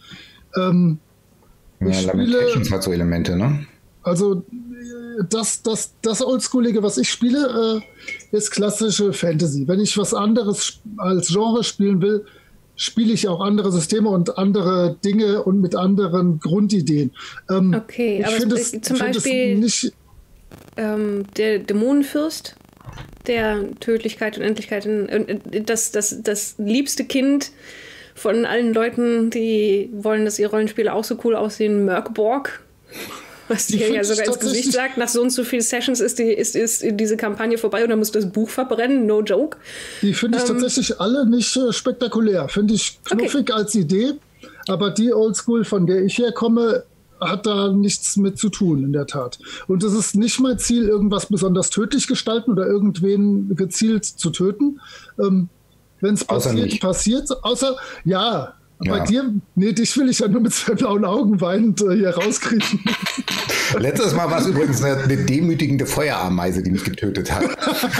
Lamentations hat so Elemente, ne? Also das Oldschoolige, was ich spiele, ist klassische Fantasy. Wenn ich was anderes als Genre spielen will, spiele ich auch andere Systeme und andere Dinge und mit anderen Grundideen. Okay, aber zum Beispiel der Dämonenfürst, der Tödlichkeit und Endlichkeit, das liebste Kind von allen Leuten, die wollen, dass ihre Rollenspiele auch so cool aussehen, Mörkborg. Was dir ja sogar ins Gesicht sagt, nach so und so vielen Sessions ist diese Kampagne vorbei und dann musst du das Buch verbrennen, no joke. Die finde ich tatsächlich alle nicht spektakulär. Finde ich knuffig als Idee, aber die Oldschool, von der ich herkomme, hat da nichts mit zu tun, in der Tat. Und es ist nicht mein Ziel, irgendwas besonders tödlich gestalten oder irgendwen gezielt zu töten. Wenn es passiert, außer, ja. Bei dir, nee, dich will ich ja nur mit zwei blauen Augen weinend hier rauskriegen. Letztes Mal war es übrigens eine demütigende Feuerameise, die mich getötet hat.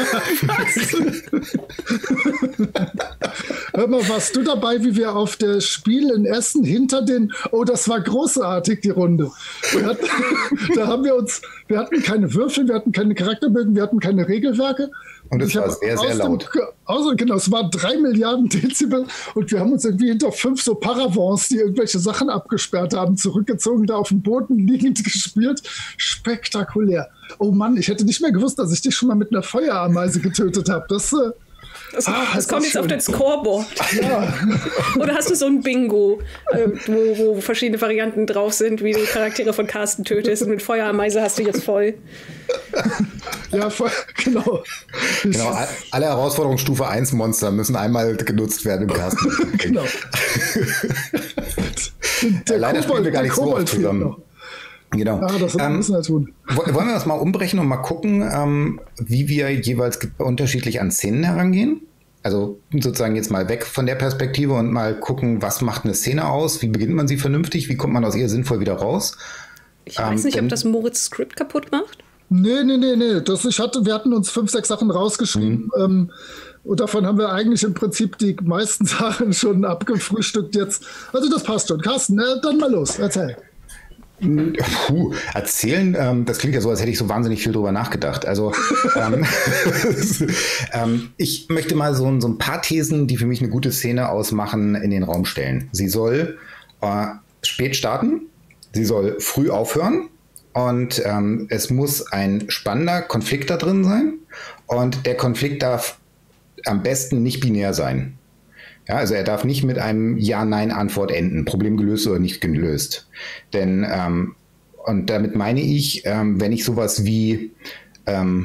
Hör mal, warst du dabei, wie wir auf der Spiel in Essen hinter den, das war großartig, die Runde. Da haben wir hatten keine Würfel, wir hatten keine Charakterbögen, wir hatten keine Regelwerke. Und es war sehr, sehr laut. Genau, es waren 3 Milliarden Dezibel und wir haben uns irgendwie hinter 5 so Paravents, die irgendwelche Sachen abgesperrt haben, zurückgezogen, da auf dem Boden liegend gespielt. Spektakulär. Oh Mann, ich hätte nicht mehr gewusst, dass ich dich schon mal mit einer Feuerameise getötet habe. Das kommt jetzt auf dein Scoreboard. Ja. Oder hast du so ein Bingo, wo verschiedene Varianten drauf sind, wie du Charaktere von Carsten tötest und mit Feuerameise hast du jetzt voll. Ja, genau. Alle Herausforderungsstufe 1 Monster müssen einmal genutzt werden im Carsten. Genau. Leider spielen wir gar nicht so oft zusammen. Genau. Das müssen wir tun. Wollen wir das mal umbrechen und mal gucken, wie wir jeweils unterschiedlich an Szenen herangehen? Also sozusagen jetzt mal weg von der Perspektive und mal gucken, was macht eine Szene aus? Wie beginnt man sie vernünftig? Wie kommt man aus ihr sinnvoll wieder raus? Ich weiß nicht, ob das Moritz Skript kaputt macht. Nee. Wir hatten uns 5, 6 Sachen rausgeschrieben. Und davon haben wir eigentlich im Prinzip die meisten Sachen schon abgefrühstückt jetzt. Also das passt schon. Carsten, dann mal los, erzähl. Erzählen, das klingt ja so, als hätte ich so wahnsinnig viel drüber nachgedacht. Also ich möchte mal so ein paar Thesen, die für mich eine gute Szene ausmachen, in den Raum stellen. Sie soll spät starten, sie soll früh aufhören und es muss ein spannender Konflikt da drin sein und der Konflikt darf am besten nicht binär sein. Ja, also er darf nicht mit einem Ja-Nein-Antwort enden, Problem gelöst oder nicht gelöst. Denn, und damit meine ich, wenn ich sowas wie, wenn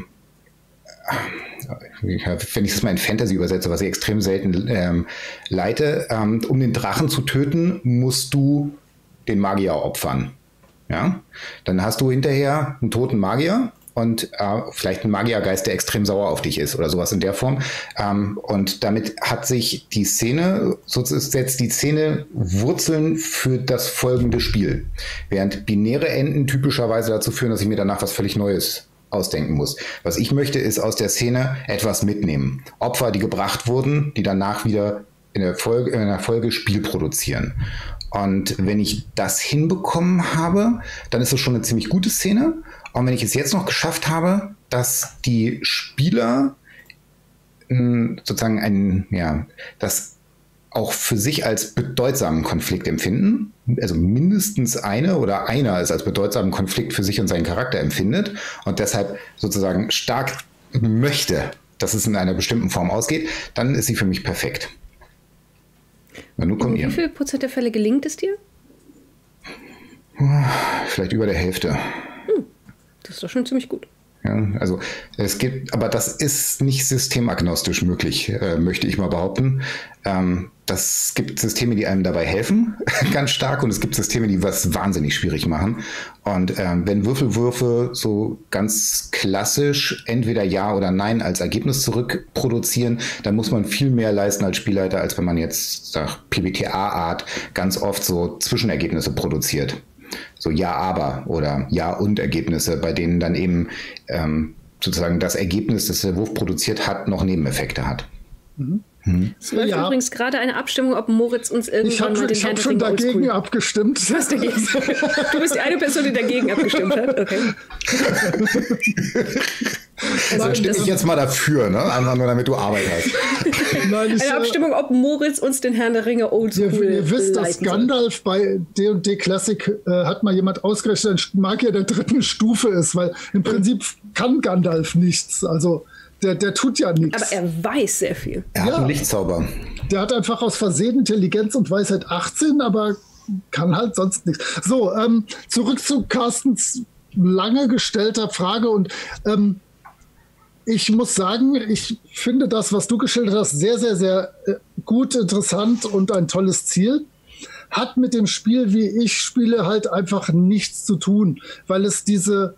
ich das mal in Fantasy übersetze, was ich extrem selten leite, um den Drachen zu töten, musst du den Magier opfern. Ja? Dann hast du hinterher einen toten Magier, und vielleicht ein Magiergeist, der extrem sauer auf dich ist oder sowas in der Form. Und damit hat sich die Szene, setzt die Szene Wurzeln für das folgende Spiel. Während binäre Enden typischerweise dazu führen, dass ich mir danach was völlig Neues ausdenken muss. Was ich möchte, ist aus der Szene etwas mitnehmen. Opfer, die gebracht wurden, die danach wieder in der Folge Spiel produzieren. Und wenn ich das hinbekommen habe, dann ist es schon eine ziemlich gute Szene. Und wenn ich es jetzt noch geschafft habe, dass die Spieler sozusagen das auch für sich als bedeutsamen Konflikt empfinden, also mindestens einer es als bedeutsamen Konflikt für sich und seinen Charakter empfindet und deshalb sozusagen stark möchte, dass es in einer bestimmten Form ausgeht, dann ist sie für mich perfekt. Wie viel Prozent der Fälle gelingt es dir? Vielleicht über der Hälfte. Das ist doch schon ziemlich gut. Ja, also aber das ist nicht systemagnostisch möglich, möchte ich mal behaupten. Das gibt Systeme, die einem dabei helfen, ganz stark, und es gibt Systeme, die was wahnsinnig schwierig machen. Und wenn Würfelwürfe so ganz klassisch entweder Ja oder Nein als Ergebnis zurückproduzieren, dann muss man viel mehr leisten als Spielleiter, als wenn man jetzt nach PBTA-Art ganz oft so Zwischenergebnisse produziert. So Ja, aber oder Ja und Ergebnisse, bei denen dann eben sozusagen das Ergebnis, das der Wurf produziert hat, noch Nebeneffekte hat. Es läuft übrigens gerade eine Abstimmung, ob Moritz uns irgendwann mal den Ich habe schon dagegen abgestimmt. Du bist die eine Person, die dagegen abgestimmt hat? Okay. Also stimme ich jetzt mal dafür, ne? Einfach nur, damit du Arbeit hast. Eine Abstimmung, ob Moritz uns den Herrn der Ringe Oldschool Ihr wisst, dass Gandalf bei D&D Classic hat mal jemand ausgerechnet, ein Magier der 3. Stufe ist, weil im Prinzip kann Gandalf nichts. Also der tut ja nichts. Aber er weiß sehr viel. Er hat einen Lichtzauber. Der hat einfach aus Versehen Intelligenz und Weisheit 18, aber kann halt sonst nichts. So, zurück zu Carstens lange gestellter Frage. Und ich muss sagen, ich finde das, was du geschildert hast, sehr, sehr, sehr gut, interessant und ein tolles Ziel. Hat mit dem Spiel, wie ich spiele, halt einfach nichts zu tun, weil es diese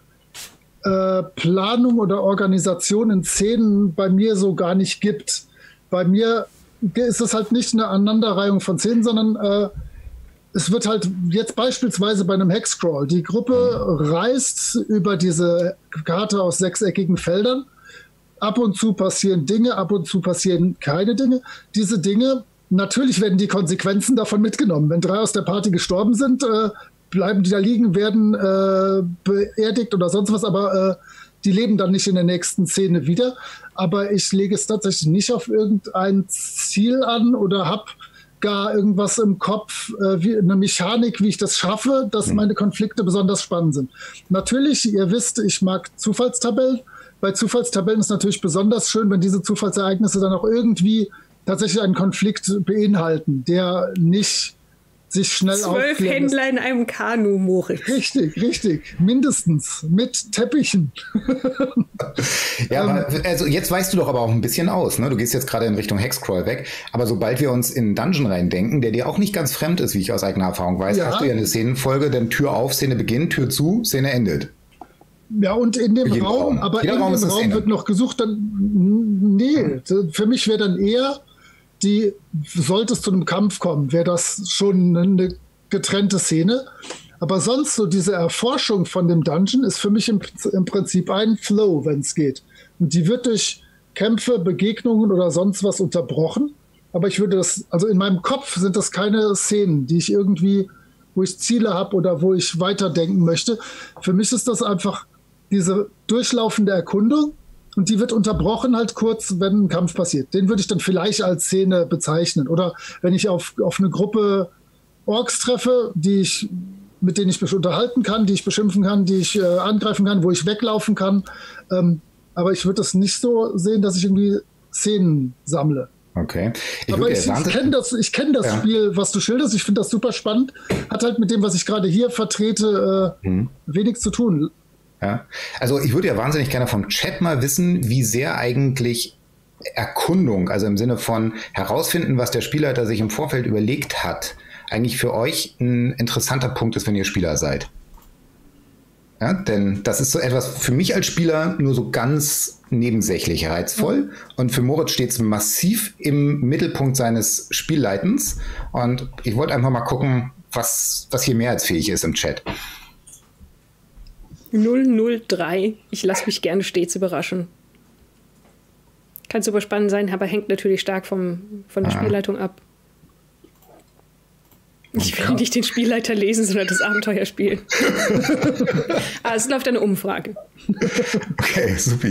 Planung oder Organisation in Szenen bei mir so gar nicht gibt. Bei mir ist es halt nicht eine Aneinanderreihung von Szenen, sondern es wird halt jetzt beispielsweise bei einem Hexcrawl, die Gruppe reist über diese Karte aus 6-eckigen Feldern. Ab und zu passieren Dinge, ab und zu passieren keine Dinge. Diese Dinge, natürlich werden die Konsequenzen davon mitgenommen. Wenn 3 aus der Party gestorben sind, bleiben die da liegen, werden beerdigt oder sonst was, aber die leben dann nicht in der nächsten Szene wieder. Aber ich lege es tatsächlich nicht auf irgendein Ziel an oder habe gar irgendwas im Kopf, wie eine Mechanik, wie ich das schaffe, dass meine Konflikte besonders spannend sind. Natürlich, ihr wisst, ich mag Zufallstabellen. Bei Zufallstabellen ist natürlich besonders schön, wenn diese Zufallsereignisse dann auch irgendwie tatsächlich einen Konflikt beinhalten, der nicht sich schnell 12 Händler in einem Kanu, Moritz. Richtig. Mindestens. Mit Teppichen. Ja, aber, also jetzt weißt du doch aber auch ein bisschen aus, ne? Du gehst jetzt gerade in Richtung Hexcrawl weg, aber sobald wir uns in einen Dungeon reindenken, der dir auch nicht ganz fremd ist, wie ich aus eigener Erfahrung weiß, hast du ja eine Szenenfolge, denn Tür auf, Szene beginnt, Tür zu, Szene endet. Ja, und in dem Raum, aber in dem Raum wird noch gesucht, nee, für mich wäre dann eher sollte es zu einem Kampf kommen, wäre das schon eine getrennte Szene. Aber sonst so diese Erforschung von dem Dungeon ist für mich im Prinzip ein Flow, wenn es geht. Und die wird durch Kämpfe, Begegnungen oder sonst was unterbrochen. Aber ich würde also in meinem Kopf sind das keine Szenen, die ich irgendwie, wo ich Ziele habe oder wo ich weiterdenken möchte. Für mich ist das einfach diese durchlaufende Erkundung. Und die wird unterbrochen halt kurz, wenn ein Kampf passiert. Den würde ich dann vielleicht als Szene bezeichnen. Oder wenn ich auf eine Gruppe Orks treffe, mit denen ich mich unterhalten kann, die ich beschimpfen kann, die ich angreifen kann, wo ich weglaufen kann. Aber ich würde das nicht so sehen, dass ich irgendwie Szenen sammle. Okay. Aber ich kenne das Spiel, was du schilderst. Ich finde das super spannend. Hat halt mit dem, was ich gerade hier vertrete, wenig zu tun. Ja, also ich würde ja wahnsinnig gerne vom Chat mal wissen, wie sehr eigentlich Erkundung, also im Sinne von herausfinden, was der Spielleiter sich im Vorfeld überlegt hat, eigentlich für euch ein interessanter Punkt ist, wenn ihr Spieler seid. Ja, denn das ist so etwas für mich als Spieler nur so ganz nebensächlich reizvoll. Und für Moritz steht es massiv im Mittelpunkt seines Spielleitens. Und ich wollte einfach mal gucken, was hier mehrheitsfähig ist im Chat. 003. Ich lasse mich gerne stets überraschen. Kann super spannend sein, aber hängt natürlich stark von der Spielleitung ab. Ich will nicht den Spielleiter lesen, sondern das Abenteuer spielen. Es läuft eine Umfrage. Okay, super.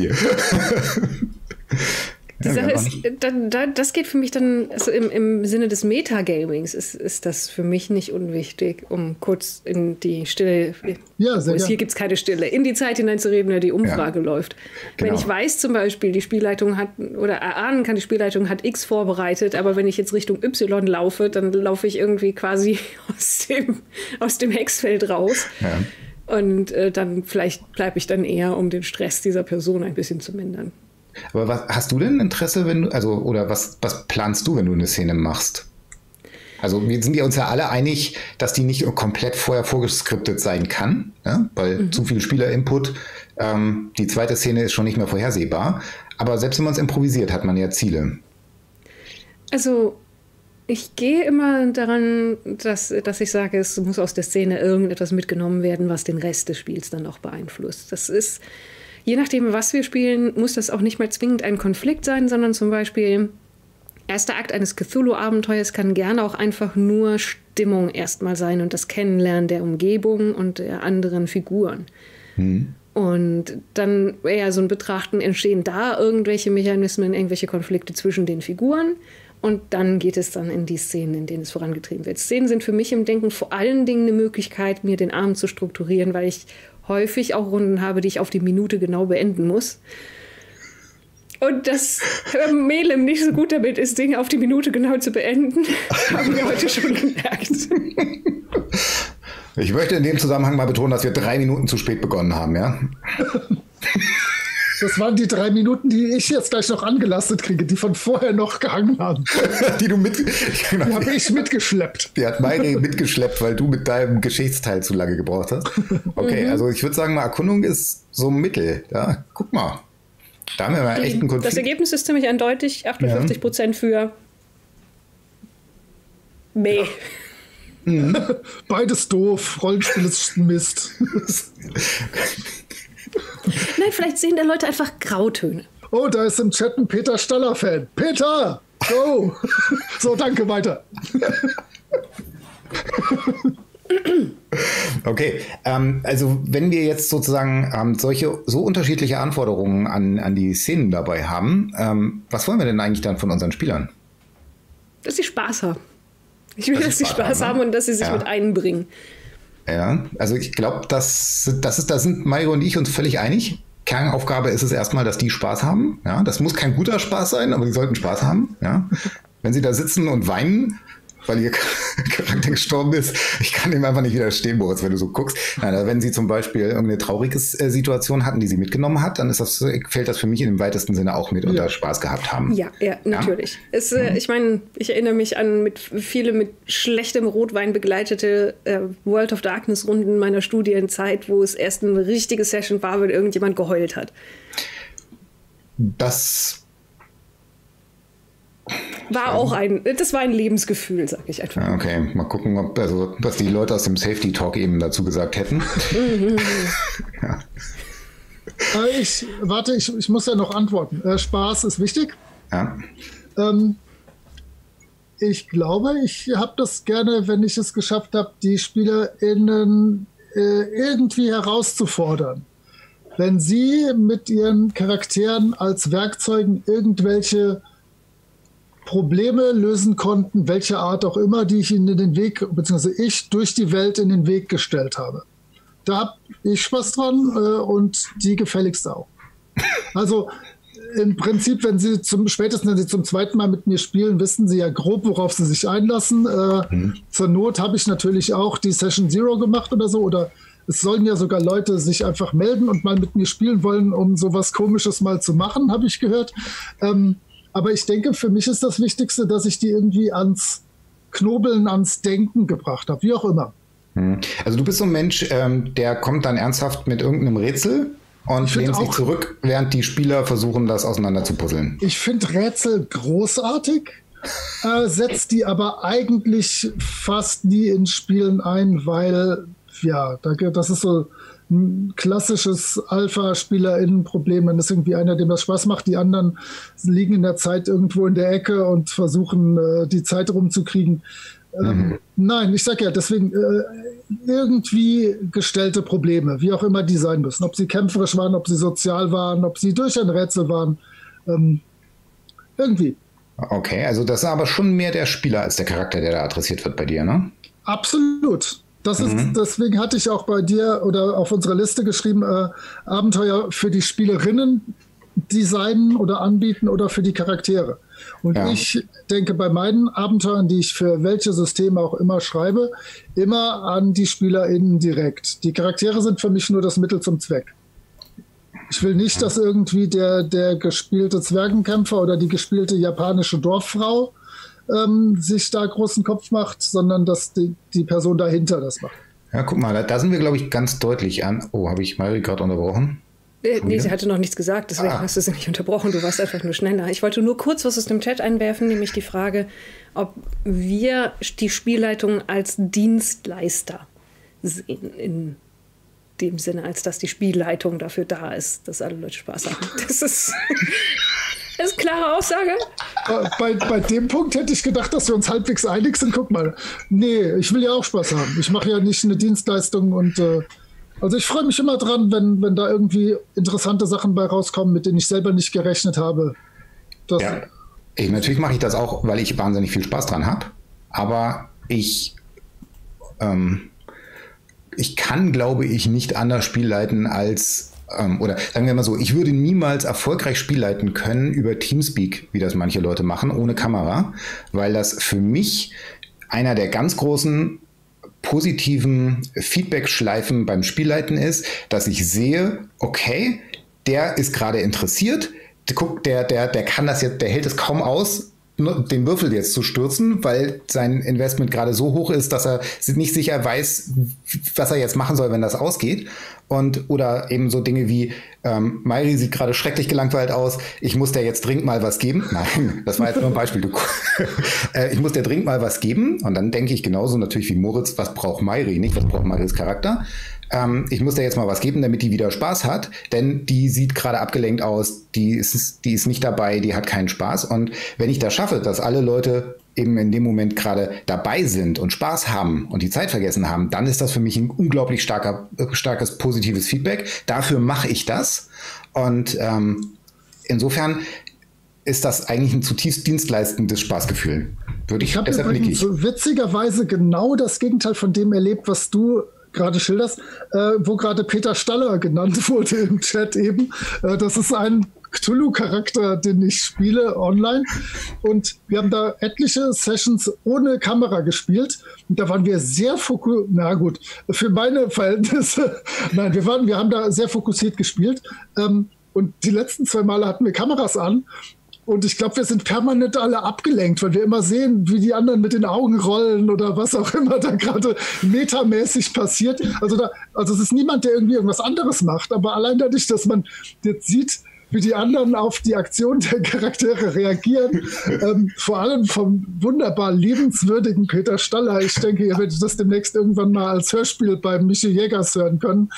Die Sache ist, das geht für mich dann, also im Sinne des Metagamings ist das für mich nicht unwichtig, um kurz in die Stille, hier gibt es keine Stille, in die Zeit hineinzureden, wenn die Umfrage läuft. Genau. Wenn ich weiß zum Beispiel, die Spielleitung hat, oder erahnen kann, die Spielleitung hat X vorbereitet, aber wenn ich jetzt Richtung Y laufe, dann laufe ich irgendwie quasi aus dem Hexfeld raus. Ja. Und dann vielleicht bleibe ich dann eher, um den Stress dieser Person ein bisschen zu mindern. Aber was hast du denn Interesse, wenn du, also, oder was planst du, wenn du eine Szene machst? Also wir sind ja uns ja alle einig, dass die nicht komplett vorher vorgeskriptet sein kann, ja? Weil zu viel Spielerinput, die zweite Szene ist schon nicht mehr vorhersehbar. Aber selbst wenn man es improvisiert, hat man ja Ziele. Also ich gehe immer daran, dass ich sage, es muss aus der Szene irgendetwas mitgenommen werden, was den Rest des Spiels dann auch beeinflusst. Das ist, je nachdem, was wir spielen, muss das auch nicht mal zwingend ein Konflikt sein, sondern zum Beispiel erster Akt eines Cthulhu-Abenteuers kann gerne auch einfach nur Stimmung erstmal sein und das Kennenlernen der Umgebung und der anderen Figuren. Und dann eher so ein Betrachten, entstehen da irgendwelche Mechanismen, irgendwelche Konflikte zwischen den Figuren und dann geht es dann in die Szenen, in denen es vorangetrieben wird. Szenen sind für mich im Denken vor allen Dingen eine Möglichkeit, mir den Abend zu strukturieren, weil ich häufig auch Runden habe, die ich auf die Minute genau beenden muss. Und dass Melem nicht so gut damit ist, Dinge auf die Minute genau zu beenden, haben wir heute schon gemerkt. Ich möchte in dem Zusammenhang mal betonen, dass wir 3 Minuten zu spät begonnen haben, ja? Das waren die 3 Minuten, die ich jetzt gleich noch angelastet kriege, die von vorher noch gehangen haben. Die du Die habe ich mitgeschleppt. Die hat meine mitgeschleppt, weil du mit deinem Geschichtsteil zu lange gebraucht hast. Okay, also ich würde sagen, mal Erkundung ist so Mittel. Ja, guck mal. Da haben wir mal echt einen Konflikt. Das Ergebnis ist ziemlich eindeutig, 58% für Meh. Beides doof, Rollenspiel ist Mist. Nein, vielleicht sehen da Leute einfach Grautöne. Oh, da ist im Chat ein Peter Staller-Fan. Peter, go! So, danke, weiter. Okay, also wenn wir jetzt sozusagen solche so unterschiedliche Anforderungen an die Szenen dabei haben, was wollen wir denn eigentlich dann von unseren Spielern? Dass sie Spaß haben. Ich will, dass sie Spaß haben und dass sie sich mit einbringen. Ja, also ich glaube, da sind Mario und ich uns völlig einig. Kernaufgabe ist es erstmal, dass die Spaß haben. Ja, das muss kein guter Spaß sein, aber sie sollten Spaß haben. Ja, wenn sie da sitzen und weinen, weil ihr Charakter gestorben ist. Ich kann dem einfach nicht widerstehen, Boris, wenn du so guckst. Nein, wenn sie zum Beispiel irgendeine traurige Situation hatten, die sie mitgenommen hat, dann fällt das für mich in dem weitesten Sinne auch mit unter Spaß gehabt haben. Ja, natürlich. Ich meine, ich erinnere mich an viele mit schlechtem Rotwein begleitete World of Darkness Runden meiner Studienzeit, wo es erst eine richtige Session war, wenn irgendjemand geheult hat. Das war ein Lebensgefühl, sag ich einfach. Okay, mal gucken, was die Leute aus dem Safety Talk eben dazu gesagt hätten. Ja. Ich muss ja noch antworten. Spaß ist wichtig. Ja. Ich glaube, ich habe das gerne, wenn ich es geschafft habe, die SpielerInnen irgendwie herauszufordern. Wenn sie mit ihren Charakteren als Werkzeugen irgendwelche Probleme lösen konnten, welcher Art auch immer, die ich ihnen in den Weg, beziehungsweise ich durch die Welt in den Weg gestellt habe. Da habe ich Spaß dran und die gefälligst auch. Also im Prinzip, spätestens wenn sie zum zweiten Mal mit mir spielen, wissen sie ja grob, worauf sie sich einlassen. Zur Not habe ich natürlich auch die Session Zero gemacht oder so, oder es sollen ja sogar Leute sich einfach melden und mal mit mir spielen wollen, um sowas Komisches mal zu machen, habe ich gehört. Aber ich denke, für mich ist das Wichtigste, dass ich die irgendwie ans Knobeln, ans Denken gebracht habe, wie auch immer. Also du bist so ein Mensch, der kommt dann ernsthaft mit irgendeinem Rätsel und lehnt sich zurück, während die Spieler versuchen, das auseinander zu puzzeln. Ich finde Rätsel großartig, setzt die aber eigentlich fast nie in Spielen ein, weil, ja, das ist so ein klassisches Alpha-SpielerInnen-Problem. Dann ist irgendwie einer, dem das Spaß macht. Die anderen liegen in der Zeit irgendwo in der Ecke und versuchen, die Zeit rumzukriegen. Nein, ich sag ja, deswegen irgendwie gestellte Probleme, wie auch immer die sein müssen. Ob sie kämpferisch waren, ob sie sozial waren, ob sie durch ein Rätsel waren. Irgendwie. Okay, also das ist aber schon mehr der Spieler als der Charakter, der da adressiert wird bei dir, ne? Absolut. Deswegen hatte ich auch bei dir oder auf unserer Liste geschrieben, Abenteuer für die Spielerinnen designen oder anbieten oder für die Charaktere. Und ich denke bei meinen Abenteuern, die ich für welche Systeme auch immer schreibe, immer an die SpielerInnen direkt. Die Charaktere sind für mich nur das Mittel zum Zweck. Ich will nicht, dass irgendwie der gespielte Zwergenkämpfer oder die gespielte japanische Dorffrau sich da großen Kopf macht, sondern dass die Person dahinter das macht. Ja, guck mal, da sind wir, glaube ich, ganz deutlich an. Oh, habe ich Mari gerade unterbrochen? Nee, sie hatte noch nichts gesagt, deswegen hast du sie nicht unterbrochen. Du warst einfach nur schneller. Ich wollte nur kurz was aus dem Chat einwerfen, nämlich die Frage, ob wir die Spielleitung als Dienstleister sehen, in dem Sinne, als dass die Spielleitung dafür da ist, dass alle Leute Spaß haben. Das ist eine klare Aussage. Bei dem Punkt hätte ich gedacht, dass wir uns halbwegs einig sind. Guck mal, nee, ich will ja auch Spaß haben. Ich mache ja nicht eine Dienstleistung und also ich freue mich immer dran, wenn da irgendwie interessante Sachen bei rauskommen, mit denen ich selber nicht gerechnet habe. Natürlich mache ich das auch, weil ich wahnsinnig viel Spaß dran habe. Aber ich kann, glaube ich, nicht anders Spiel leiten als, oder sagen wir mal so, ich würde niemals erfolgreich Spiel leiten können über Teamspeak, wie das manche Leute machen, ohne Kamera, weil das für mich einer der ganz großen positiven Feedback-Schleifen beim Spielleiten ist, dass ich sehe, okay, der ist gerade interessiert, guck, der kann das jetzt, der hält es kaum aus, den Würfel jetzt zu stürzen, weil sein Investment gerade so hoch ist, dass er nicht sicher weiß, was er jetzt machen soll, wenn das ausgeht. Oder eben so Dinge wie, Mairi sieht gerade schrecklich gelangweilt aus, ich muss der jetzt dringend mal was geben. Nein, das war jetzt nur ein Beispiel. Ich muss der dringend mal was geben. Und dann denke ich genauso natürlich wie Moritz, was braucht Mairi, nicht was braucht Mairis Charakter. Ich muss der jetzt mal was geben, damit die wieder Spaß hat, denn die sieht gerade abgelenkt aus, die ist nicht dabei, die hat keinen Spaß. Und wenn ich das schaffe, dass alle Leute eben in dem Moment gerade dabei sind und Spaß haben und die Zeit vergessen haben, dann ist das für mich ein unglaublich starkes positives Feedback. Dafür mache ich das. Und insofern ist das eigentlich ein zutiefst dienstleistendes Spaßgefühl. Ich habe übrigens witzigerweise genau das Gegenteil von dem erlebt, was du gerade schilderst, wo gerade Peter Staller genannt wurde im Chat eben. Das ist ein Cthulhu-Charakter, den ich spiele online. Und wir haben da etliche Sessions ohne Kamera gespielt. Und da waren wir sehr fokussiert. Na gut, für meine Verhältnisse. Nein, wir haben da sehr fokussiert gespielt. Und die letzten 2 Male hatten wir Kameras an. Und ich glaube, wir sind permanent alle abgelenkt, weil wir immer sehen, wie die anderen mit den Augen rollen oder was auch immer da gerade metamäßig passiert. Also es ist niemand, der irgendwie irgendwas anderes macht, aber allein dadurch, dass man jetzt sieht, wie die anderen auf die Aktion der Charaktere reagieren, vor allem vom wunderbar liebenswürdigen Peter Staller. Ich denke, ihr werdet das demnächst irgendwann mal als Hörspiel bei Michi Jägers hören können.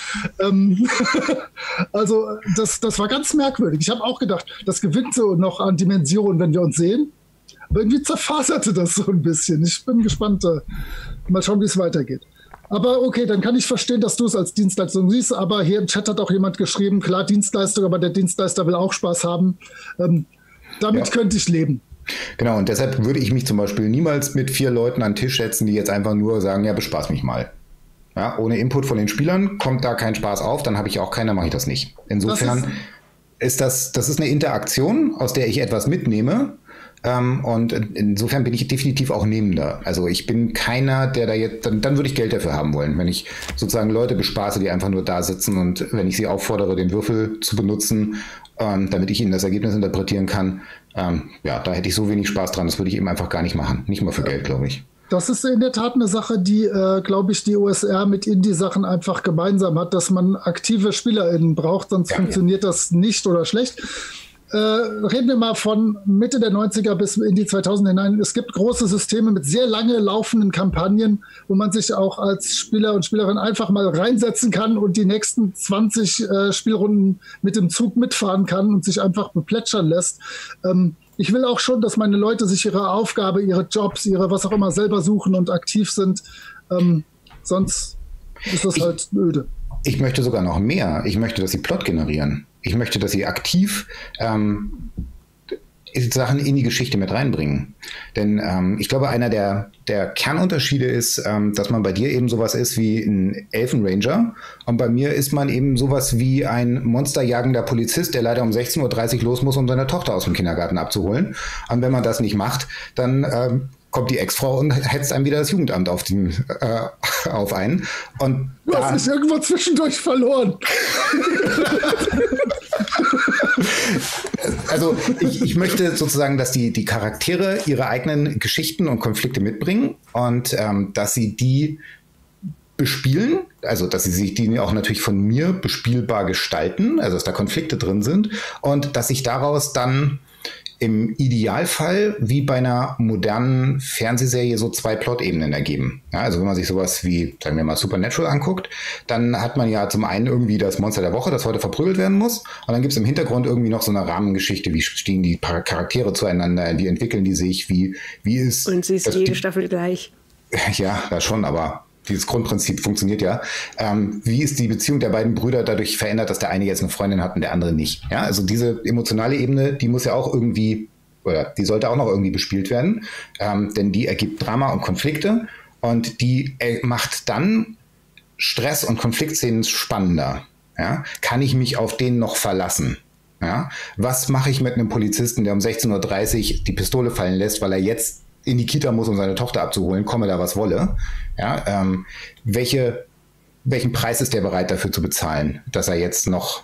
Also das war ganz merkwürdig. Ich habe auch gedacht, das gewinnt so noch an Dimensionen, wenn wir uns sehen. Aber irgendwie zerfaserte das so ein bisschen. Ich bin gespannt. Mal schauen, wie es weitergeht. Aber okay, dann kann ich verstehen, dass du es als Dienstleistung siehst. Aber hier im Chat hat auch jemand geschrieben, klar Dienstleistung, aber der Dienstleister will auch Spaß haben. Damit könnte ich leben. Genau, und deshalb würde ich mich zum Beispiel niemals mit 4 Leuten an den Tisch setzen, die jetzt einfach nur sagen, ja, bespaß mich mal. Ja, ohne Input von den Spielern kommt da kein Spaß auf, dann habe ich auch keinen, dann mache ich das nicht. Insofern ist das ist eine Interaktion, aus der ich etwas mitnehme. Und insofern bin ich definitiv auch Nehmender. Also ich bin keiner, der da jetzt, dann würde ich Geld dafür haben wollen, wenn ich sozusagen Leute bespaße, die einfach nur da sitzen und wenn ich sie auffordere, den Würfel zu benutzen, damit ich ihnen das Ergebnis interpretieren kann, da hätte ich so wenig Spaß dran, das würde ich eben einfach gar nicht machen. Nicht mal für Geld, glaube ich. Das ist in der Tat eine Sache, die, glaube ich, die OSR mit Indie-Sachen einfach gemeinsam hat, dass man aktive SpielerInnen braucht, sonst funktioniert das nicht oder schlecht. Reden wir mal von Mitte der 90er bis in die 2000er hinein. Es gibt große Systeme mit sehr lange laufenden Kampagnen, wo man sich auch als Spieler und Spielerin einfach mal reinsetzen kann und die nächsten 20 Spielrunden mit dem Zug mitfahren kann und sich einfach beplätschern lässt. Ich will auch schon, dass meine Leute sich ihre Aufgabe, ihre Jobs, ihre was auch immer selber suchen und aktiv sind. Sonst ist das halt öde. Ich möchte sogar noch mehr. Ich möchte, dass sie Plot generieren. Ich möchte, dass sie aktiv Sachen in die Geschichte mit reinbringen. Denn ich glaube, einer der Kernunterschiede ist, dass man bei dir eben sowas ist wie ein Elfenranger und bei mir ist man eben sowas wie ein monsterjagender Polizist, der leider um 16:30 Uhr los muss, um seine Tochter aus dem Kindergarten abzuholen. Und wenn man das nicht macht, dann kommt die Ex-Frau und hetzt einem wieder das Jugendamt auf einen. Und du hast mich irgendwo zwischendurch verloren. Also ich möchte sozusagen, dass die Charaktere ihre eigenen Geschichten und Konflikte mitbringen und dass sie die bespielen, also dass sie sich die auch natürlich von mir bespielbar gestalten, also dass da Konflikte drin sind und dass sich daraus dann im Idealfall wie bei einer modernen Fernsehserie so 2 Plot-Ebenen ergeben. Ja, also wenn man sich sowas wie, sagen wir mal, Supernatural anguckt, dann hat man ja zum einen irgendwie das Monster der Woche, das heute verprügelt werden muss. Und dann gibt es im Hintergrund irgendwie noch so eine Rahmengeschichte, wie stehen die Charaktere zueinander, wie entwickeln die sich, wie ist... Und sie ist jede Staffel gleich. Ja, das schon, aber dieses Grundprinzip funktioniert ja. Wie ist die Beziehung der beiden Brüder dadurch verändert, dass der eine jetzt eine Freundin hat und der andere nicht? Ja, also diese emotionale Ebene, die muss ja auch irgendwie, oder die sollte auch noch irgendwie bespielt werden, denn die ergibt Drama und Konflikte und die macht dann Stress- und Konfliktszenen spannender. Ja? Kann ich mich auf den noch verlassen? Ja? Was mache ich mit einem Polizisten, der um 16:30 Uhr die Pistole fallen lässt, weil er jetzt in die Kita muss, um seine Tochter abzuholen, komme da was wolle. Ja, welchen Preis ist der bereit dafür zu bezahlen, dass er jetzt noch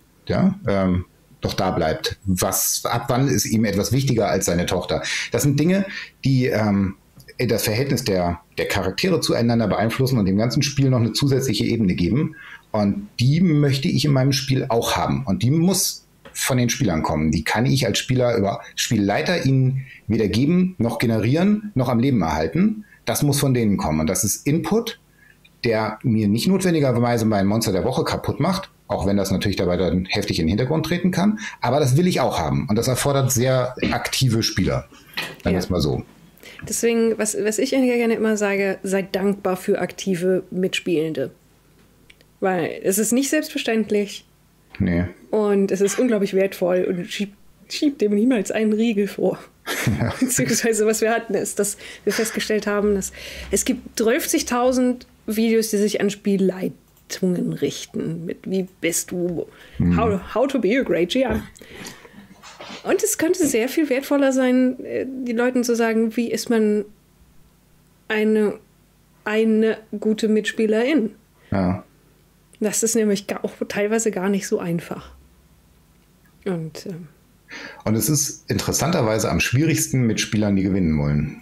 da bleibt? Ab wann ist ihm etwas wichtiger als seine Tochter? Das sind Dinge, die das Verhältnis der Charaktere zueinander beeinflussen und dem ganzen Spiel noch eine zusätzliche Ebene geben. Und die möchte ich in meinem Spiel auch haben. Und die muss von den Spielern kommen. Die kann ich als Spieler über Spielleiter ihnen weder geben, noch generieren, noch am Leben erhalten. Das muss von denen kommen. Und das ist Input, der mir nicht notwendigerweise mein Monster der Woche kaputt macht, auch wenn das natürlich dabei dann heftig in den Hintergrund treten kann. Aber das will ich auch haben. Und das erfordert sehr aktive Spieler. Dann ist mal so. Deswegen, was ich gerne immer sage, seid dankbar für aktive Mitspielende. Weil es ist nicht selbstverständlich. Nee. Und es ist unglaublich wertvoll und schiebt dem niemals einen Riegel vor. Ja. Beziehungsweise was wir hatten, ist, dass wir festgestellt haben, dass es gibt 30.000 Videos, die sich an Spielleitungen richten. Mit wie bist du? How to be a great GM. Und es könnte sehr viel wertvoller sein, den Leuten zu sagen, wie ist man eine gute Mitspielerin. Ja. Das ist nämlich auch teilweise gar nicht so einfach. Und es ist interessanterweise am schwierigsten mit Spielern, die gewinnen wollen.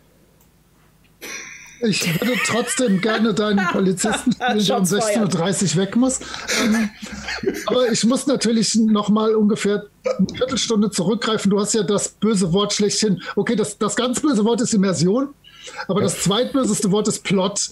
Ich würde trotzdem gerne deinen Polizisten spielen, der um 16:30 Uhr weg muss. Aber ich muss natürlich noch mal ungefähr eine Viertelstunde zurückgreifen. Du hast ja das böse Wort schlechthin. Okay, das ganz böse Wort ist Immersion. Aber das zweitböseste Wort ist Plot.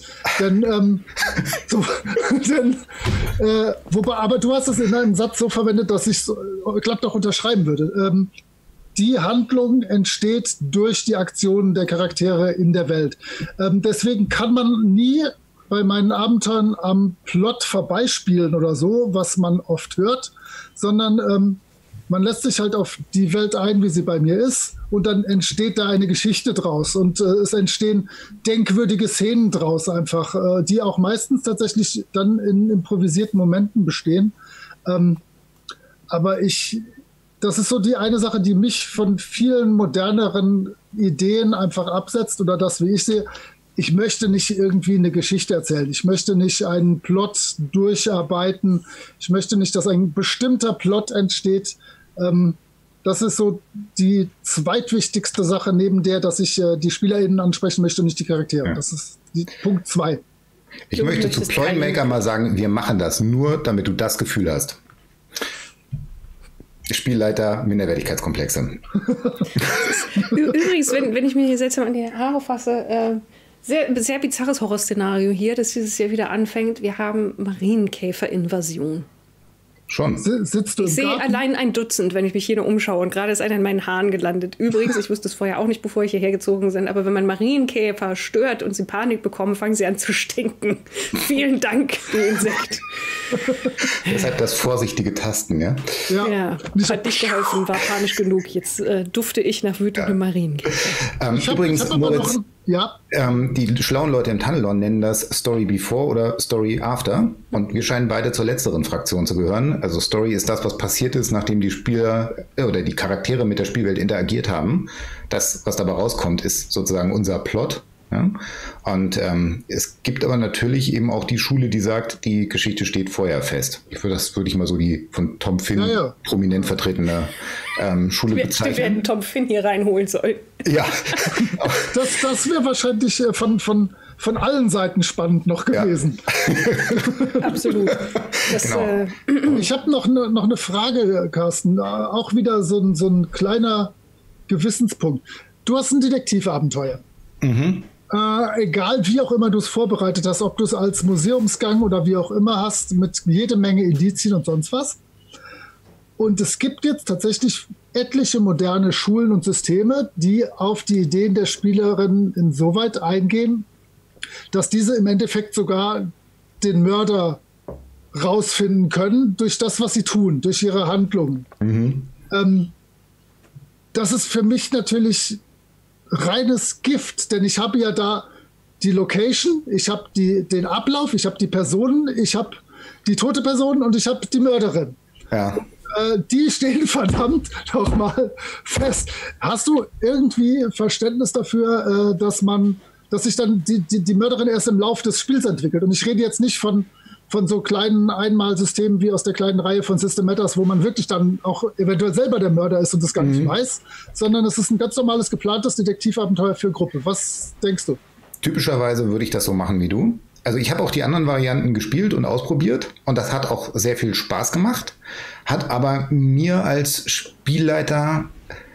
Aber du hast es in einem Satz so verwendet, dass ich glatt auch unterschreiben würde. Die Handlung entsteht durch die Aktionen der Charaktere in der Welt. Deswegen kann man nie bei meinen Abenteuern am Plot vorbeispielen oder so, was man oft hört, sondern man lässt sich halt auf die Welt ein, wie sie bei mir ist, und dann entsteht da eine Geschichte draus und es entstehen denkwürdige Szenen draus einfach, die auch meistens tatsächlich dann in improvisierten Momenten bestehen. Aber das ist so die eine Sache, die mich von vielen moderneren Ideen einfach absetzt oder das, wie ich sehe. Ich möchte nicht irgendwie eine Geschichte erzählen. Ich möchte nicht einen Plot durcharbeiten. Ich möchte nicht, dass ein bestimmter Plot entsteht. Das ist so die zweitwichtigste Sache neben der, dass ich die SpielerInnen ansprechen möchte und nicht die Charaktere. Ja. Das ist Punkt 2. Ich möchte zu Ploymaker mal sagen, wir machen das nur, damit du das Gefühl hast. Spielleiter, Minderwertigkeitskomplexe. Übrigens, wenn ich mir hier seltsam an die Haare fasse, sehr bizarres Horrorszenario hier, das dieses Jahr wieder anfängt. Wir haben Marienkäferinvasion. Schon. Sitzt du im Ich sehe Garten? allein ein Dutzend, wenn ich mich hier nur umschaue. Und gerade ist einer in meinen Haaren gelandet. Übrigens, ich wusste es vorher auch nicht, bevor ich hierher gezogen bin, aber wenn man Marienkäfer stört und sie Panik bekommen, fangen sie an zu stinken. Vielen Dank, du Insekt. Deshalb das vorsichtige Tasten, ja? Ja, hat nicht geholfen, war panisch genug. Jetzt dufte ich nach wütendem Marienkäfer. Übrigens, Moritz, ja. Die schlauen Leute im Tunnelon nennen das Story Before oder Story After. Und wir scheinen beide zur letzteren Fraktion zu gehören. Also Story ist das, was passiert ist, nachdem die Spieler oder die Charaktere mit der Spielwelt interagiert haben. Das, was dabei rauskommt, ist sozusagen unser Plot. Ja? Und es gibt aber natürlich eben auch die Schule, die sagt, die Geschichte steht vorher fest. Das würde ich mal so die von Tom Finn prominent vertretene Schule bezeichnen. Wir werden Tom Finn hier reinholen sollen. Ja. Das wäre wahrscheinlich von allen Seiten spannend noch gewesen. Ja. Absolut. Ich habe noch eine Frage, Carsten. Auch wieder so ein kleiner Gewissenspunkt. Du hast ein Detektivabenteuer. Mhm. Egal wie auch immer du es vorbereitet hast, ob du es als Museumsgang oder wie auch immer hast, mit jede Menge Indizien und sonst was. Und es gibt jetzt tatsächlich etliche moderne Schulen und Systeme, die auf die Ideen der Spielerin insoweit eingehen, dass diese im Endeffekt sogar den Mörder rausfinden können durch das, was sie tun, durch ihre Handlungen. Mhm. Das ist für mich natürlich reines Gift, denn ich habe ja da die Location, ich habe den Ablauf, ich habe die Personen, ich habe die tote Person und ich habe die Mörderin. Ja. Die stehen verdammt nochmal fest. Hast du irgendwie Verständnis dafür, dass sich dann die Mörderin erst im Lauf des Spiels entwickelt? Und ich rede jetzt nicht von so kleinen Einmalsystemen wie aus der kleinen Reihe von System Matters, wo man wirklich dann auch eventuell selber der Mörder ist und das gar nicht weiß, sondern es ist ein ganz normales geplantes Detektivabenteuer für Gruppe. Was denkst du? Typischerweise würde ich das so machen wie du. Also ich habe auch die anderen Varianten gespielt und ausprobiert und das hat auch sehr viel Spaß gemacht, hat aber mir als Spielleiter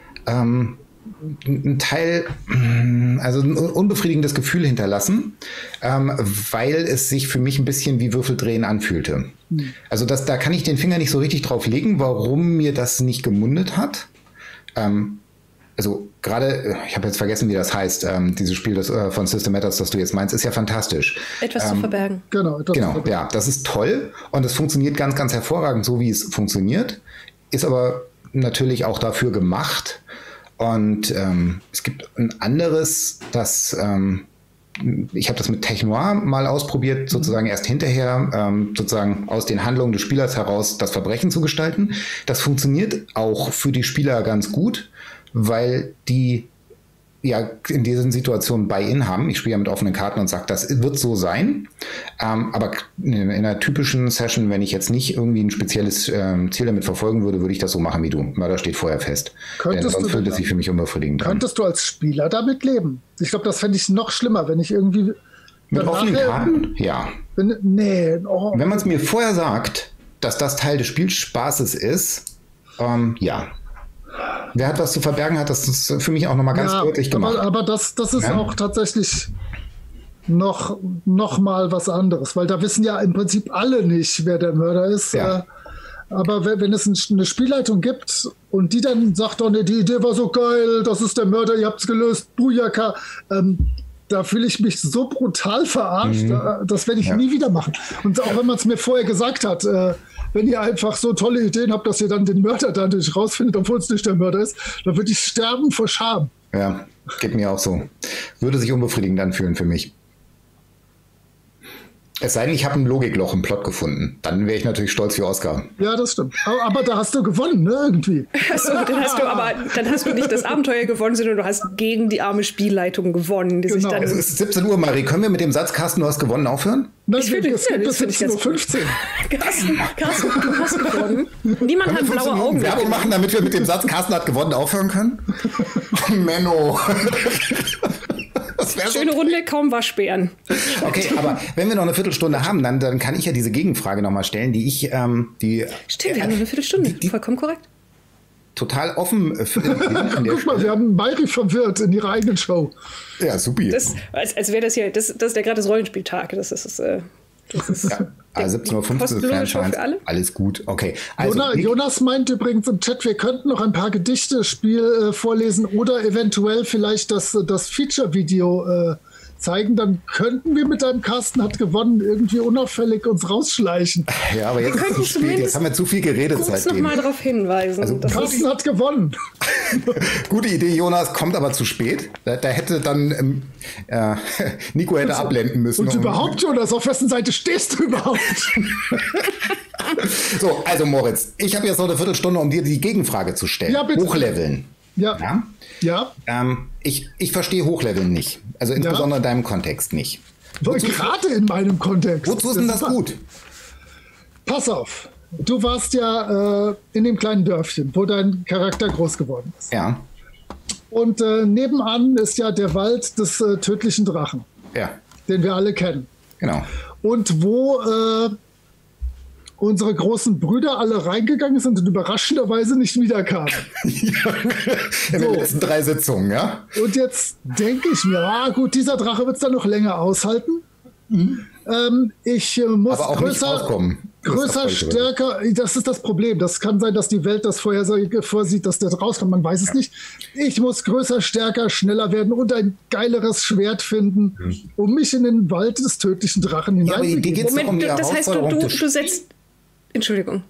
ein Teil, also ein unbefriedigendes Gefühl hinterlassen, weil es sich für mich ein bisschen wie Würfeldrehen anfühlte. Also da kann ich den Finger nicht so richtig drauf legen, warum mir das nicht gemundet hat. Also gerade, ich habe jetzt vergessen, wie das heißt, dieses Spiel von System Matters, das du jetzt meinst, ist ja fantastisch. Etwas zu verbergen. Genau, ja, das ist toll und es funktioniert ganz, ganz hervorragend, so wie es funktioniert, ist aber natürlich auch dafür gemacht. Und es gibt ein anderes, ich habe das mit Tech Noir mal ausprobiert, sozusagen erst hinterher, sozusagen aus den Handlungen des Spielers heraus das Verbrechen zu gestalten. Das funktioniert auch für die Spieler ganz gut, weil die ja in diesen Situationen Buy-in haben. Ich spiele ja mit offenen Karten und sage, das wird so sein. Aber in einer typischen Session, wenn ich jetzt nicht irgendwie ein spezielles Ziel damit verfolgen würde, würde ich das so machen wie du. Mörder steht vorher fest. Sonst fühlt es sich für mich unbefriedigend an. Könntest du als Spieler damit leben? Ich glaube, das fände ich noch schlimmer, wenn ich irgendwie... Mit offenen Karten? Ja. Wenn man es mir vorher sagt, dass das Teil des Spielspaßes ist, ja. Wer hat was zu verbergen, hat das für mich auch nochmal ganz deutlich gemacht. Aber das ist auch tatsächlich noch mal was anderes, weil da wissen ja im Prinzip alle nicht, wer der Mörder ist. Ja. Aber wenn es eine Spielleitung gibt und die dann sagt, oh nee, die Idee war so geil, das ist der Mörder, ihr habt es gelöst, Bujaka, da fühle ich mich so brutal verarscht, das werde ich nie wieder machen. Und auch wenn man es mir vorher gesagt hat, wenn ihr einfach so tolle Ideen habt, dass ihr dann den Mörder dadurch rausfindet, obwohl es nicht der Mörder ist, dann würde ich sterben vor Scham. Ja, geht mir auch so. Würde sich unbefriedigend anfühlen für mich. Es sei denn, ich habe ein Logikloch im Plot gefunden. Dann wäre ich natürlich stolz wie Oscar. Ja, das stimmt. Aber da hast du gewonnen, ne, irgendwie. Achso, dann hast du nicht das Abenteuer gewonnen, sondern du hast gegen die arme Spielleitung gewonnen. Die sich dann es ist 17 Uhr, Marie. Können wir mit dem Satz, Carsten, du hast gewonnen, aufhören? Nein, ich finde, es gibt bis 17:15 Uhr. Carsten, du hast gewonnen. Niemand hat blaue Augen. Werbung machen, damit wir mit dem Satz, Carsten hat gewonnen, aufhören können? Oh, Menno. Schöne Runde, kaum Waschbären. Okay, aber wenn wir noch eine Viertelstunde haben, dann kann ich ja diese Gegenfrage nochmal stellen, die ich... Stimmt, wir haben nur eine Viertelstunde. Vollkommen korrekt. Total offen. Guck mal, wir haben Mairi verwirrt in ihrer eigenen Show. Ja, super. Als wäre das hier, das ist ja gerade das Rollenspieltag. Das ist Ja, also 17:15 kostenlose Show für alle. Alles gut, okay. Also, Jonas meint übrigens im Chat, wir könnten noch ein paar Gedichte vorlesen oder eventuell vielleicht das Feature-Video zeigen. Dann könnten wir mit einem Carsten hat gewonnen irgendwie unauffällig uns rausschleichen. Ja, aber jetzt ist es zu spät. Jetzt haben wir zu viel geredet seitdem. Ich muss noch mal darauf hinweisen. Also, Carsten hat gewonnen. Gute Idee, Jonas, kommt aber zu spät. Da hätte dann Nico hätte abblenden müssen. Und überhaupt, Jonas, auf wessen Seite stehst du überhaupt? So, also Moritz, ich habe jetzt noch eine Viertelstunde, um dir die Gegenfrage zu stellen. Ja, bitte. Hochleveln. Ja. Ich verstehe Hochleveln nicht. Also insbesondere in deinem Kontext nicht. Gerade in meinem Kontext. Wozu ist denn das gut? Pass auf. Du warst ja in dem kleinen Dörfchen, wo dein Charakter groß geworden ist. Ja. Und nebenan ist ja der Wald des tödlichen Drachen. Ja. Den wir alle kennen. Genau. Und wo unsere großen Brüder alle reingegangen sind und überraschenderweise nicht wiederkamen. Ja, in den letzten 3 Sitzungen, ja. Und jetzt denke ich mir, gut, dieser Drache wird es dann noch länger aushalten. Ich muss aber auch größer, stärker, das ist das Problem. Das kann sein, dass die Welt das vorsieht, dass der rauskommt, man weiß es nicht. Ich muss größer, stärker, schneller werden und ein geileres Schwert finden, um mich in den Wald des tödlichen Drachen hineinzugeben. Moment, das heißt, du setzt... Entschuldigung.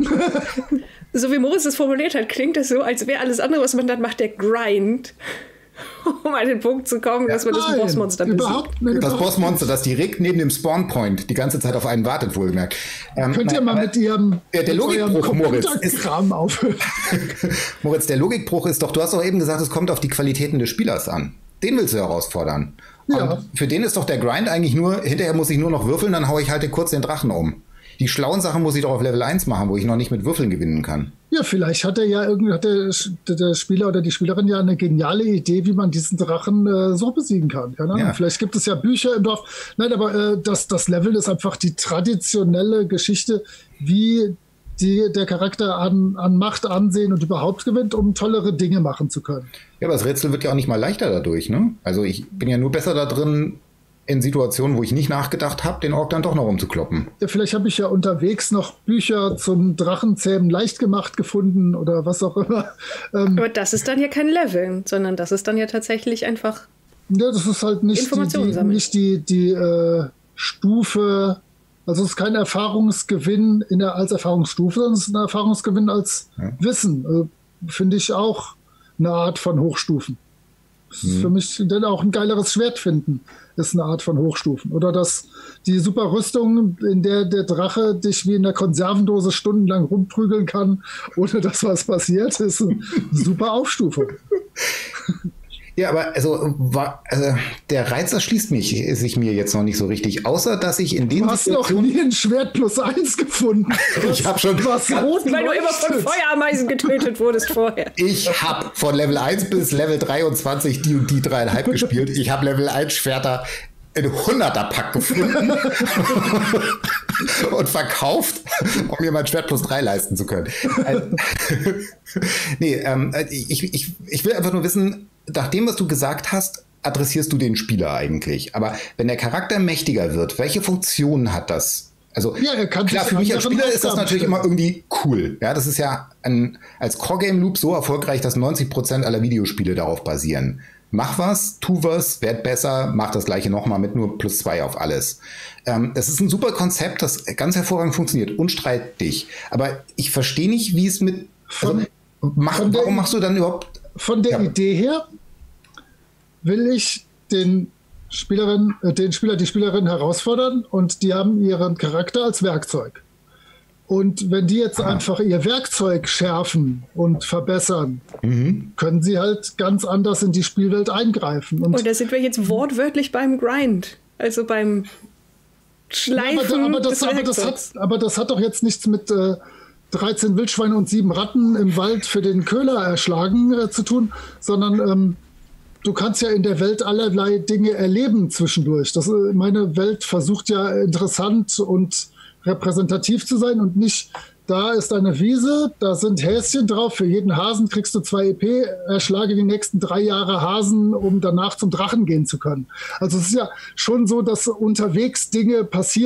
So wie Moritz das formuliert hat, klingt das so, als wäre alles andere, was man dann macht, der Grind, um an den Punkt zu kommen, dass man das Bossmonster besiegt. Das Bossmonster, das direkt neben dem Spawnpoint die ganze Zeit auf einen wartet, wohlgemerkt. Könnt ihr mal mit ihrem der Logikbruch, Moritz, Kram aufhören? Moritz, der Logikbruch ist doch, du hast doch eben gesagt, es kommt auf die Qualitäten des Spielers an. Den willst du herausfordern. Ja. Und für den ist doch der Grind eigentlich nur, hinterher muss ich nur noch würfeln, dann haue ich halt kurz den Drachen um. Die schlauen Sachen muss ich doch auf Level 1 machen, wo ich noch nicht mit Würfeln gewinnen kann. Ja, vielleicht hat der Spieler oder die Spielerin ja eine geniale Idee, wie man diesen Drachen so besiegen kann. Keine Ahnung. Ja. Vielleicht gibt es ja Bücher im Dorf. Nein, aber das Level ist einfach die traditionelle Geschichte, wie der Charakter an Macht, Ansehen und überhaupt gewinnt, um tollere Dinge machen zu können. Ja, aber das Rätsel wird ja auch nicht mal leichter dadurch, ne? Also ich bin ja nur besser da drin, in Situationen, wo ich nicht nachgedacht habe, den Ork dann doch noch umzukloppen. Ja, vielleicht habe ich ja unterwegs noch Bücher zum Drachenzähmen leicht gemacht gefunden oder was auch immer. Aber das ist dann ja kein Leveln, sondern das ist dann ja tatsächlich einfach das ist halt nicht die Stufe, also es ist kein Erfahrungsgewinn als Erfahrungsstufe, sondern es ist ein Erfahrungsgewinn als Wissen. Finde ich auch eine Art von Hochstufen. Das ist für mich denn auch ein geileres Schwert finden, ist eine Art von Hochstufen. Oder die super Rüstung, in der der Drache dich wie in der Konservendose stundenlang rumprügeln kann, ohne dass was passiert, ist eine super Aufstufung. Ja, aber der Reiz erschließt sich mir jetzt noch nicht so richtig, außer dass ich in den Situationen... Du hast noch nie ein Schwert +1 gefunden. Ich habe schon was rot weil du immer von Feuerameisen getötet wurdest vorher. Ich habe von Level 1 bis Level 23 die 3,5 gespielt. Ich habe Level 1 Schwerter in 100er-Pack gefunden und verkauft, um mir mein Schwert +3 leisten zu können. Ich will einfach nur wissen, nach dem, was du gesagt hast, adressierst du den Spieler eigentlich. Aber wenn der Charakter mächtiger wird, welche Funktionen hat das? Also klar, für mich als Spieler ist das natürlich immer irgendwie cool. Ja, das ist ja als Core-Game-Loop so erfolgreich, dass 90% aller Videospiele darauf basieren. Mach was, tu was, werd besser, mach das gleiche nochmal mit nur +2 auf alles. Es ist ein super Konzept, das ganz hervorragend funktioniert, unstreitig. Aber ich verstehe nicht, wie es mit... warum machst du dann überhaupt... Von der Idee her will ich die Spielerin herausfordern und die haben ihren Charakter als Werkzeug. Und wenn die jetzt einfach ihr Werkzeug schärfen und verbessern, können sie halt ganz anders in die Spielwelt eingreifen. Und da sind wir jetzt wortwörtlich beim Grind, also beim Schleifen des Werkzeugs. Aber das hat doch jetzt nichts mit 13 Wildschweine und 7 Ratten im Wald für den Köhler erschlagen zu tun, sondern du kannst ja in der Welt allerlei Dinge erleben zwischendurch. Meine Welt versucht ja interessant und repräsentativ zu sein und nicht, da ist eine Wiese, da sind Häschen drauf, für jeden Hasen kriegst du 2 EP, erschlage die nächsten 3 Jahre Hasen, um danach zum Drachen gehen zu können. Also es ist ja schon so, dass unterwegs Dinge passieren.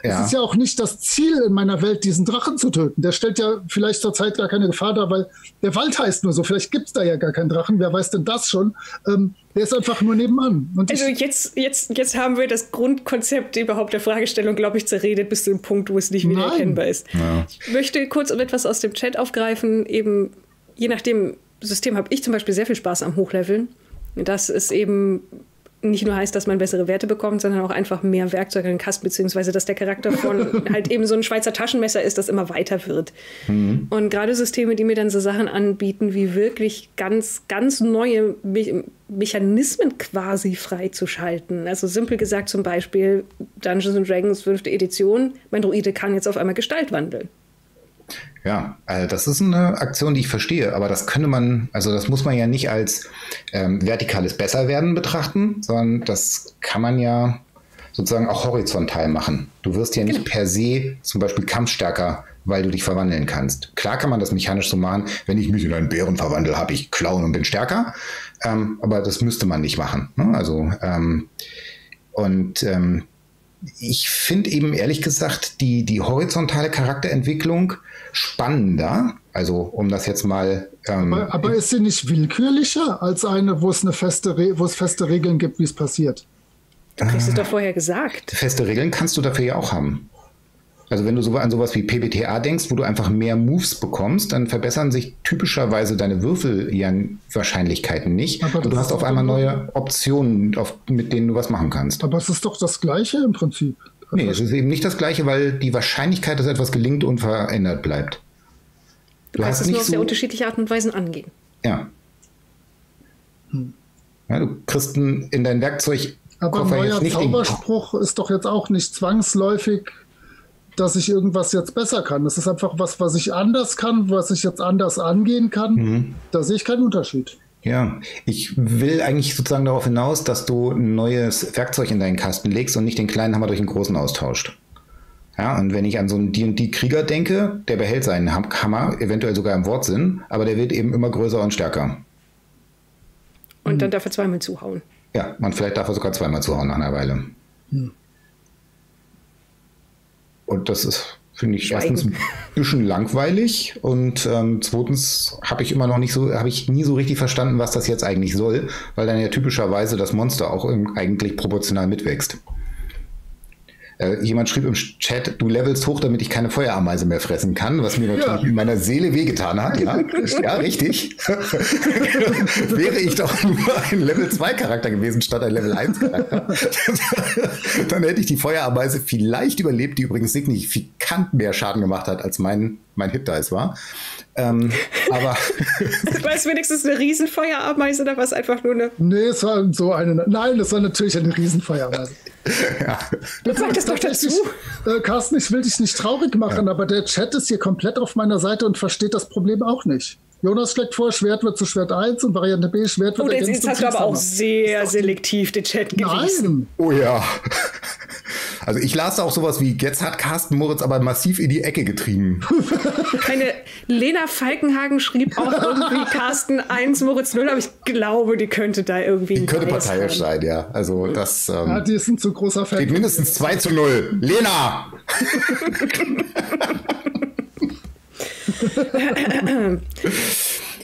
Es Ja. ist ja auch nicht das Ziel in meiner Welt, diesen Drachen zu töten. Der stellt ja vielleicht zur Zeit gar keine Gefahr dar, weil der Wald heißt nur so. Vielleicht gibt es da ja gar keinen Drachen. Wer weiß denn das schon? Der ist einfach nur nebenan. Und Also jetzt haben wir das Grundkonzept überhaupt der Fragestellung, glaube ich, zerredet bis zu dem Punkt, wo es nicht wieder erkennbar ist. Ja. Ich möchte kurz etwas aus dem Chat aufgreifen. Eben, je nach dem System habe ich zum Beispiel sehr viel Spaß am Hochleveln. Das ist eben nicht nur heißt, dass man bessere Werte bekommt, sondern auch einfach mehr Werkzeuge in den Kasten, beziehungsweise dass der Charakter von halt eben so ein Schweizer Taschenmesser ist, das immer weiter wird. Und gerade Systeme, die mir dann so Sachen anbieten, wie wirklich ganz, ganz neue Mechanismen quasi freizuschalten. Also simpel gesagt zum Beispiel Dungeons & Dragons 5. Edition, mein Druide kann jetzt auf einmal Gestalt wandeln. Ja, das ist eine Aktion, die ich verstehe, aber das könnte man, also das muss man ja nicht als vertikales Besserwerden betrachten, sondern das kann man ja sozusagen auch horizontal machen. Du wirst ja nicht per se zum Beispiel kampfstärker, weil du dich verwandeln kannst. Klar kann man das mechanisch so machen, wenn ich mich in einen Bären verwandle, habe ich Klauen und bin stärker, aber das müsste man nicht machen. Ne? Also ich finde eben ehrlich gesagt die horizontale Charakterentwicklung spannender. Also um das jetzt mal... aber ist sie nicht willkürlicher als eine, wo es feste Regeln gibt, wie es passiert? Du kriegst es doch vorher gesagt. Feste Regeln kannst du dafür ja auch haben. Also wenn du an sowas wie PBTA denkst, wo du einfach mehr Moves bekommst, dann verbessern sich typischerweise deine Würfelwahrscheinlichkeiten nicht. Aber du hast auf einmal neue Optionen, mit denen du was machen kannst. Aber es ist doch das Gleiche im Prinzip. Nee, es ist eben nicht das Gleiche, weil die Wahrscheinlichkeit, dass etwas gelingt, unverändert bleibt. Du kannst es nur auf sehr unterschiedliche Arten und Weisen angehen. Ja. Ja, du kriegst in dein Werkzeug... Aber ein neuer Zauberspruch ist doch jetzt auch nicht zwangsläufig, dass ich irgendwas jetzt besser kann. Das ist einfach was ich anders kann, was ich jetzt anders angehen kann. Da sehe ich keinen Unterschied. Ja, ich will eigentlich sozusagen darauf hinaus, dass du ein neues Werkzeug in deinen Kasten legst und nicht den kleinen Hammer durch einen großen austauscht. Ja, und wenn ich an so einen D&D-Krieger denke, der behält seinen Hammer, eventuell sogar im Wortsinn, aber der wird eben immer größer und stärker. Und dann darf er zweimal zuhauen. Ja, und vielleicht darf er sogar zweimal zuhauen nach einer Weile. Und das ist, finde ich, erstens ein bisschen langweilig und zweitens habe ich nie so richtig verstanden, was das jetzt eigentlich soll, weil dann ja typischerweise das Monster auch eigentlich proportional mitwächst. Jemand schrieb im Chat, du levelst hoch, damit ich keine Feuerameise mehr fressen kann, was mir natürlich in meiner Seele wehgetan hat. Ja, ja, richtig. Wäre ich doch nur ein Level-2-Charakter gewesen, statt ein Level-1-Charakter. Dann hätte ich die Feuerameise vielleicht überlebt, die übrigens signifikant mehr Schaden gemacht hat, als mein Hit-Dice war. Aber war es wenigstens eine Riesenfeuerameise oder war es einfach nur eine... Nee, es war so eine... Nein, es war natürlich eine Riesenfeuerameise. Ja. Sag das doch dazu. Carsten, ich will dich nicht traurig machen, aber der Chat ist hier komplett auf meiner Seite und versteht das Problem auch nicht. Jonas schlägt vor, Schwert wird zu Schwert 1 und Variante B, Schwert wird ergänzt. Jetzt hast du aber auch sehr selektiv den Chat gelesen. Nein. Oh ja. Also ich las auch sowas wie, jetzt hat Carsten Moritz aber massiv in die Ecke getrieben. Eine Lena Falkenhagen schrieb auch irgendwie Carsten 1, Moritz 0, aber ich glaube, die könnte da irgendwie... Die könnte parteiisch sein, ja. Also das... ja, die ist ein zu großer Fan. Steht mindestens 2:0. Lena!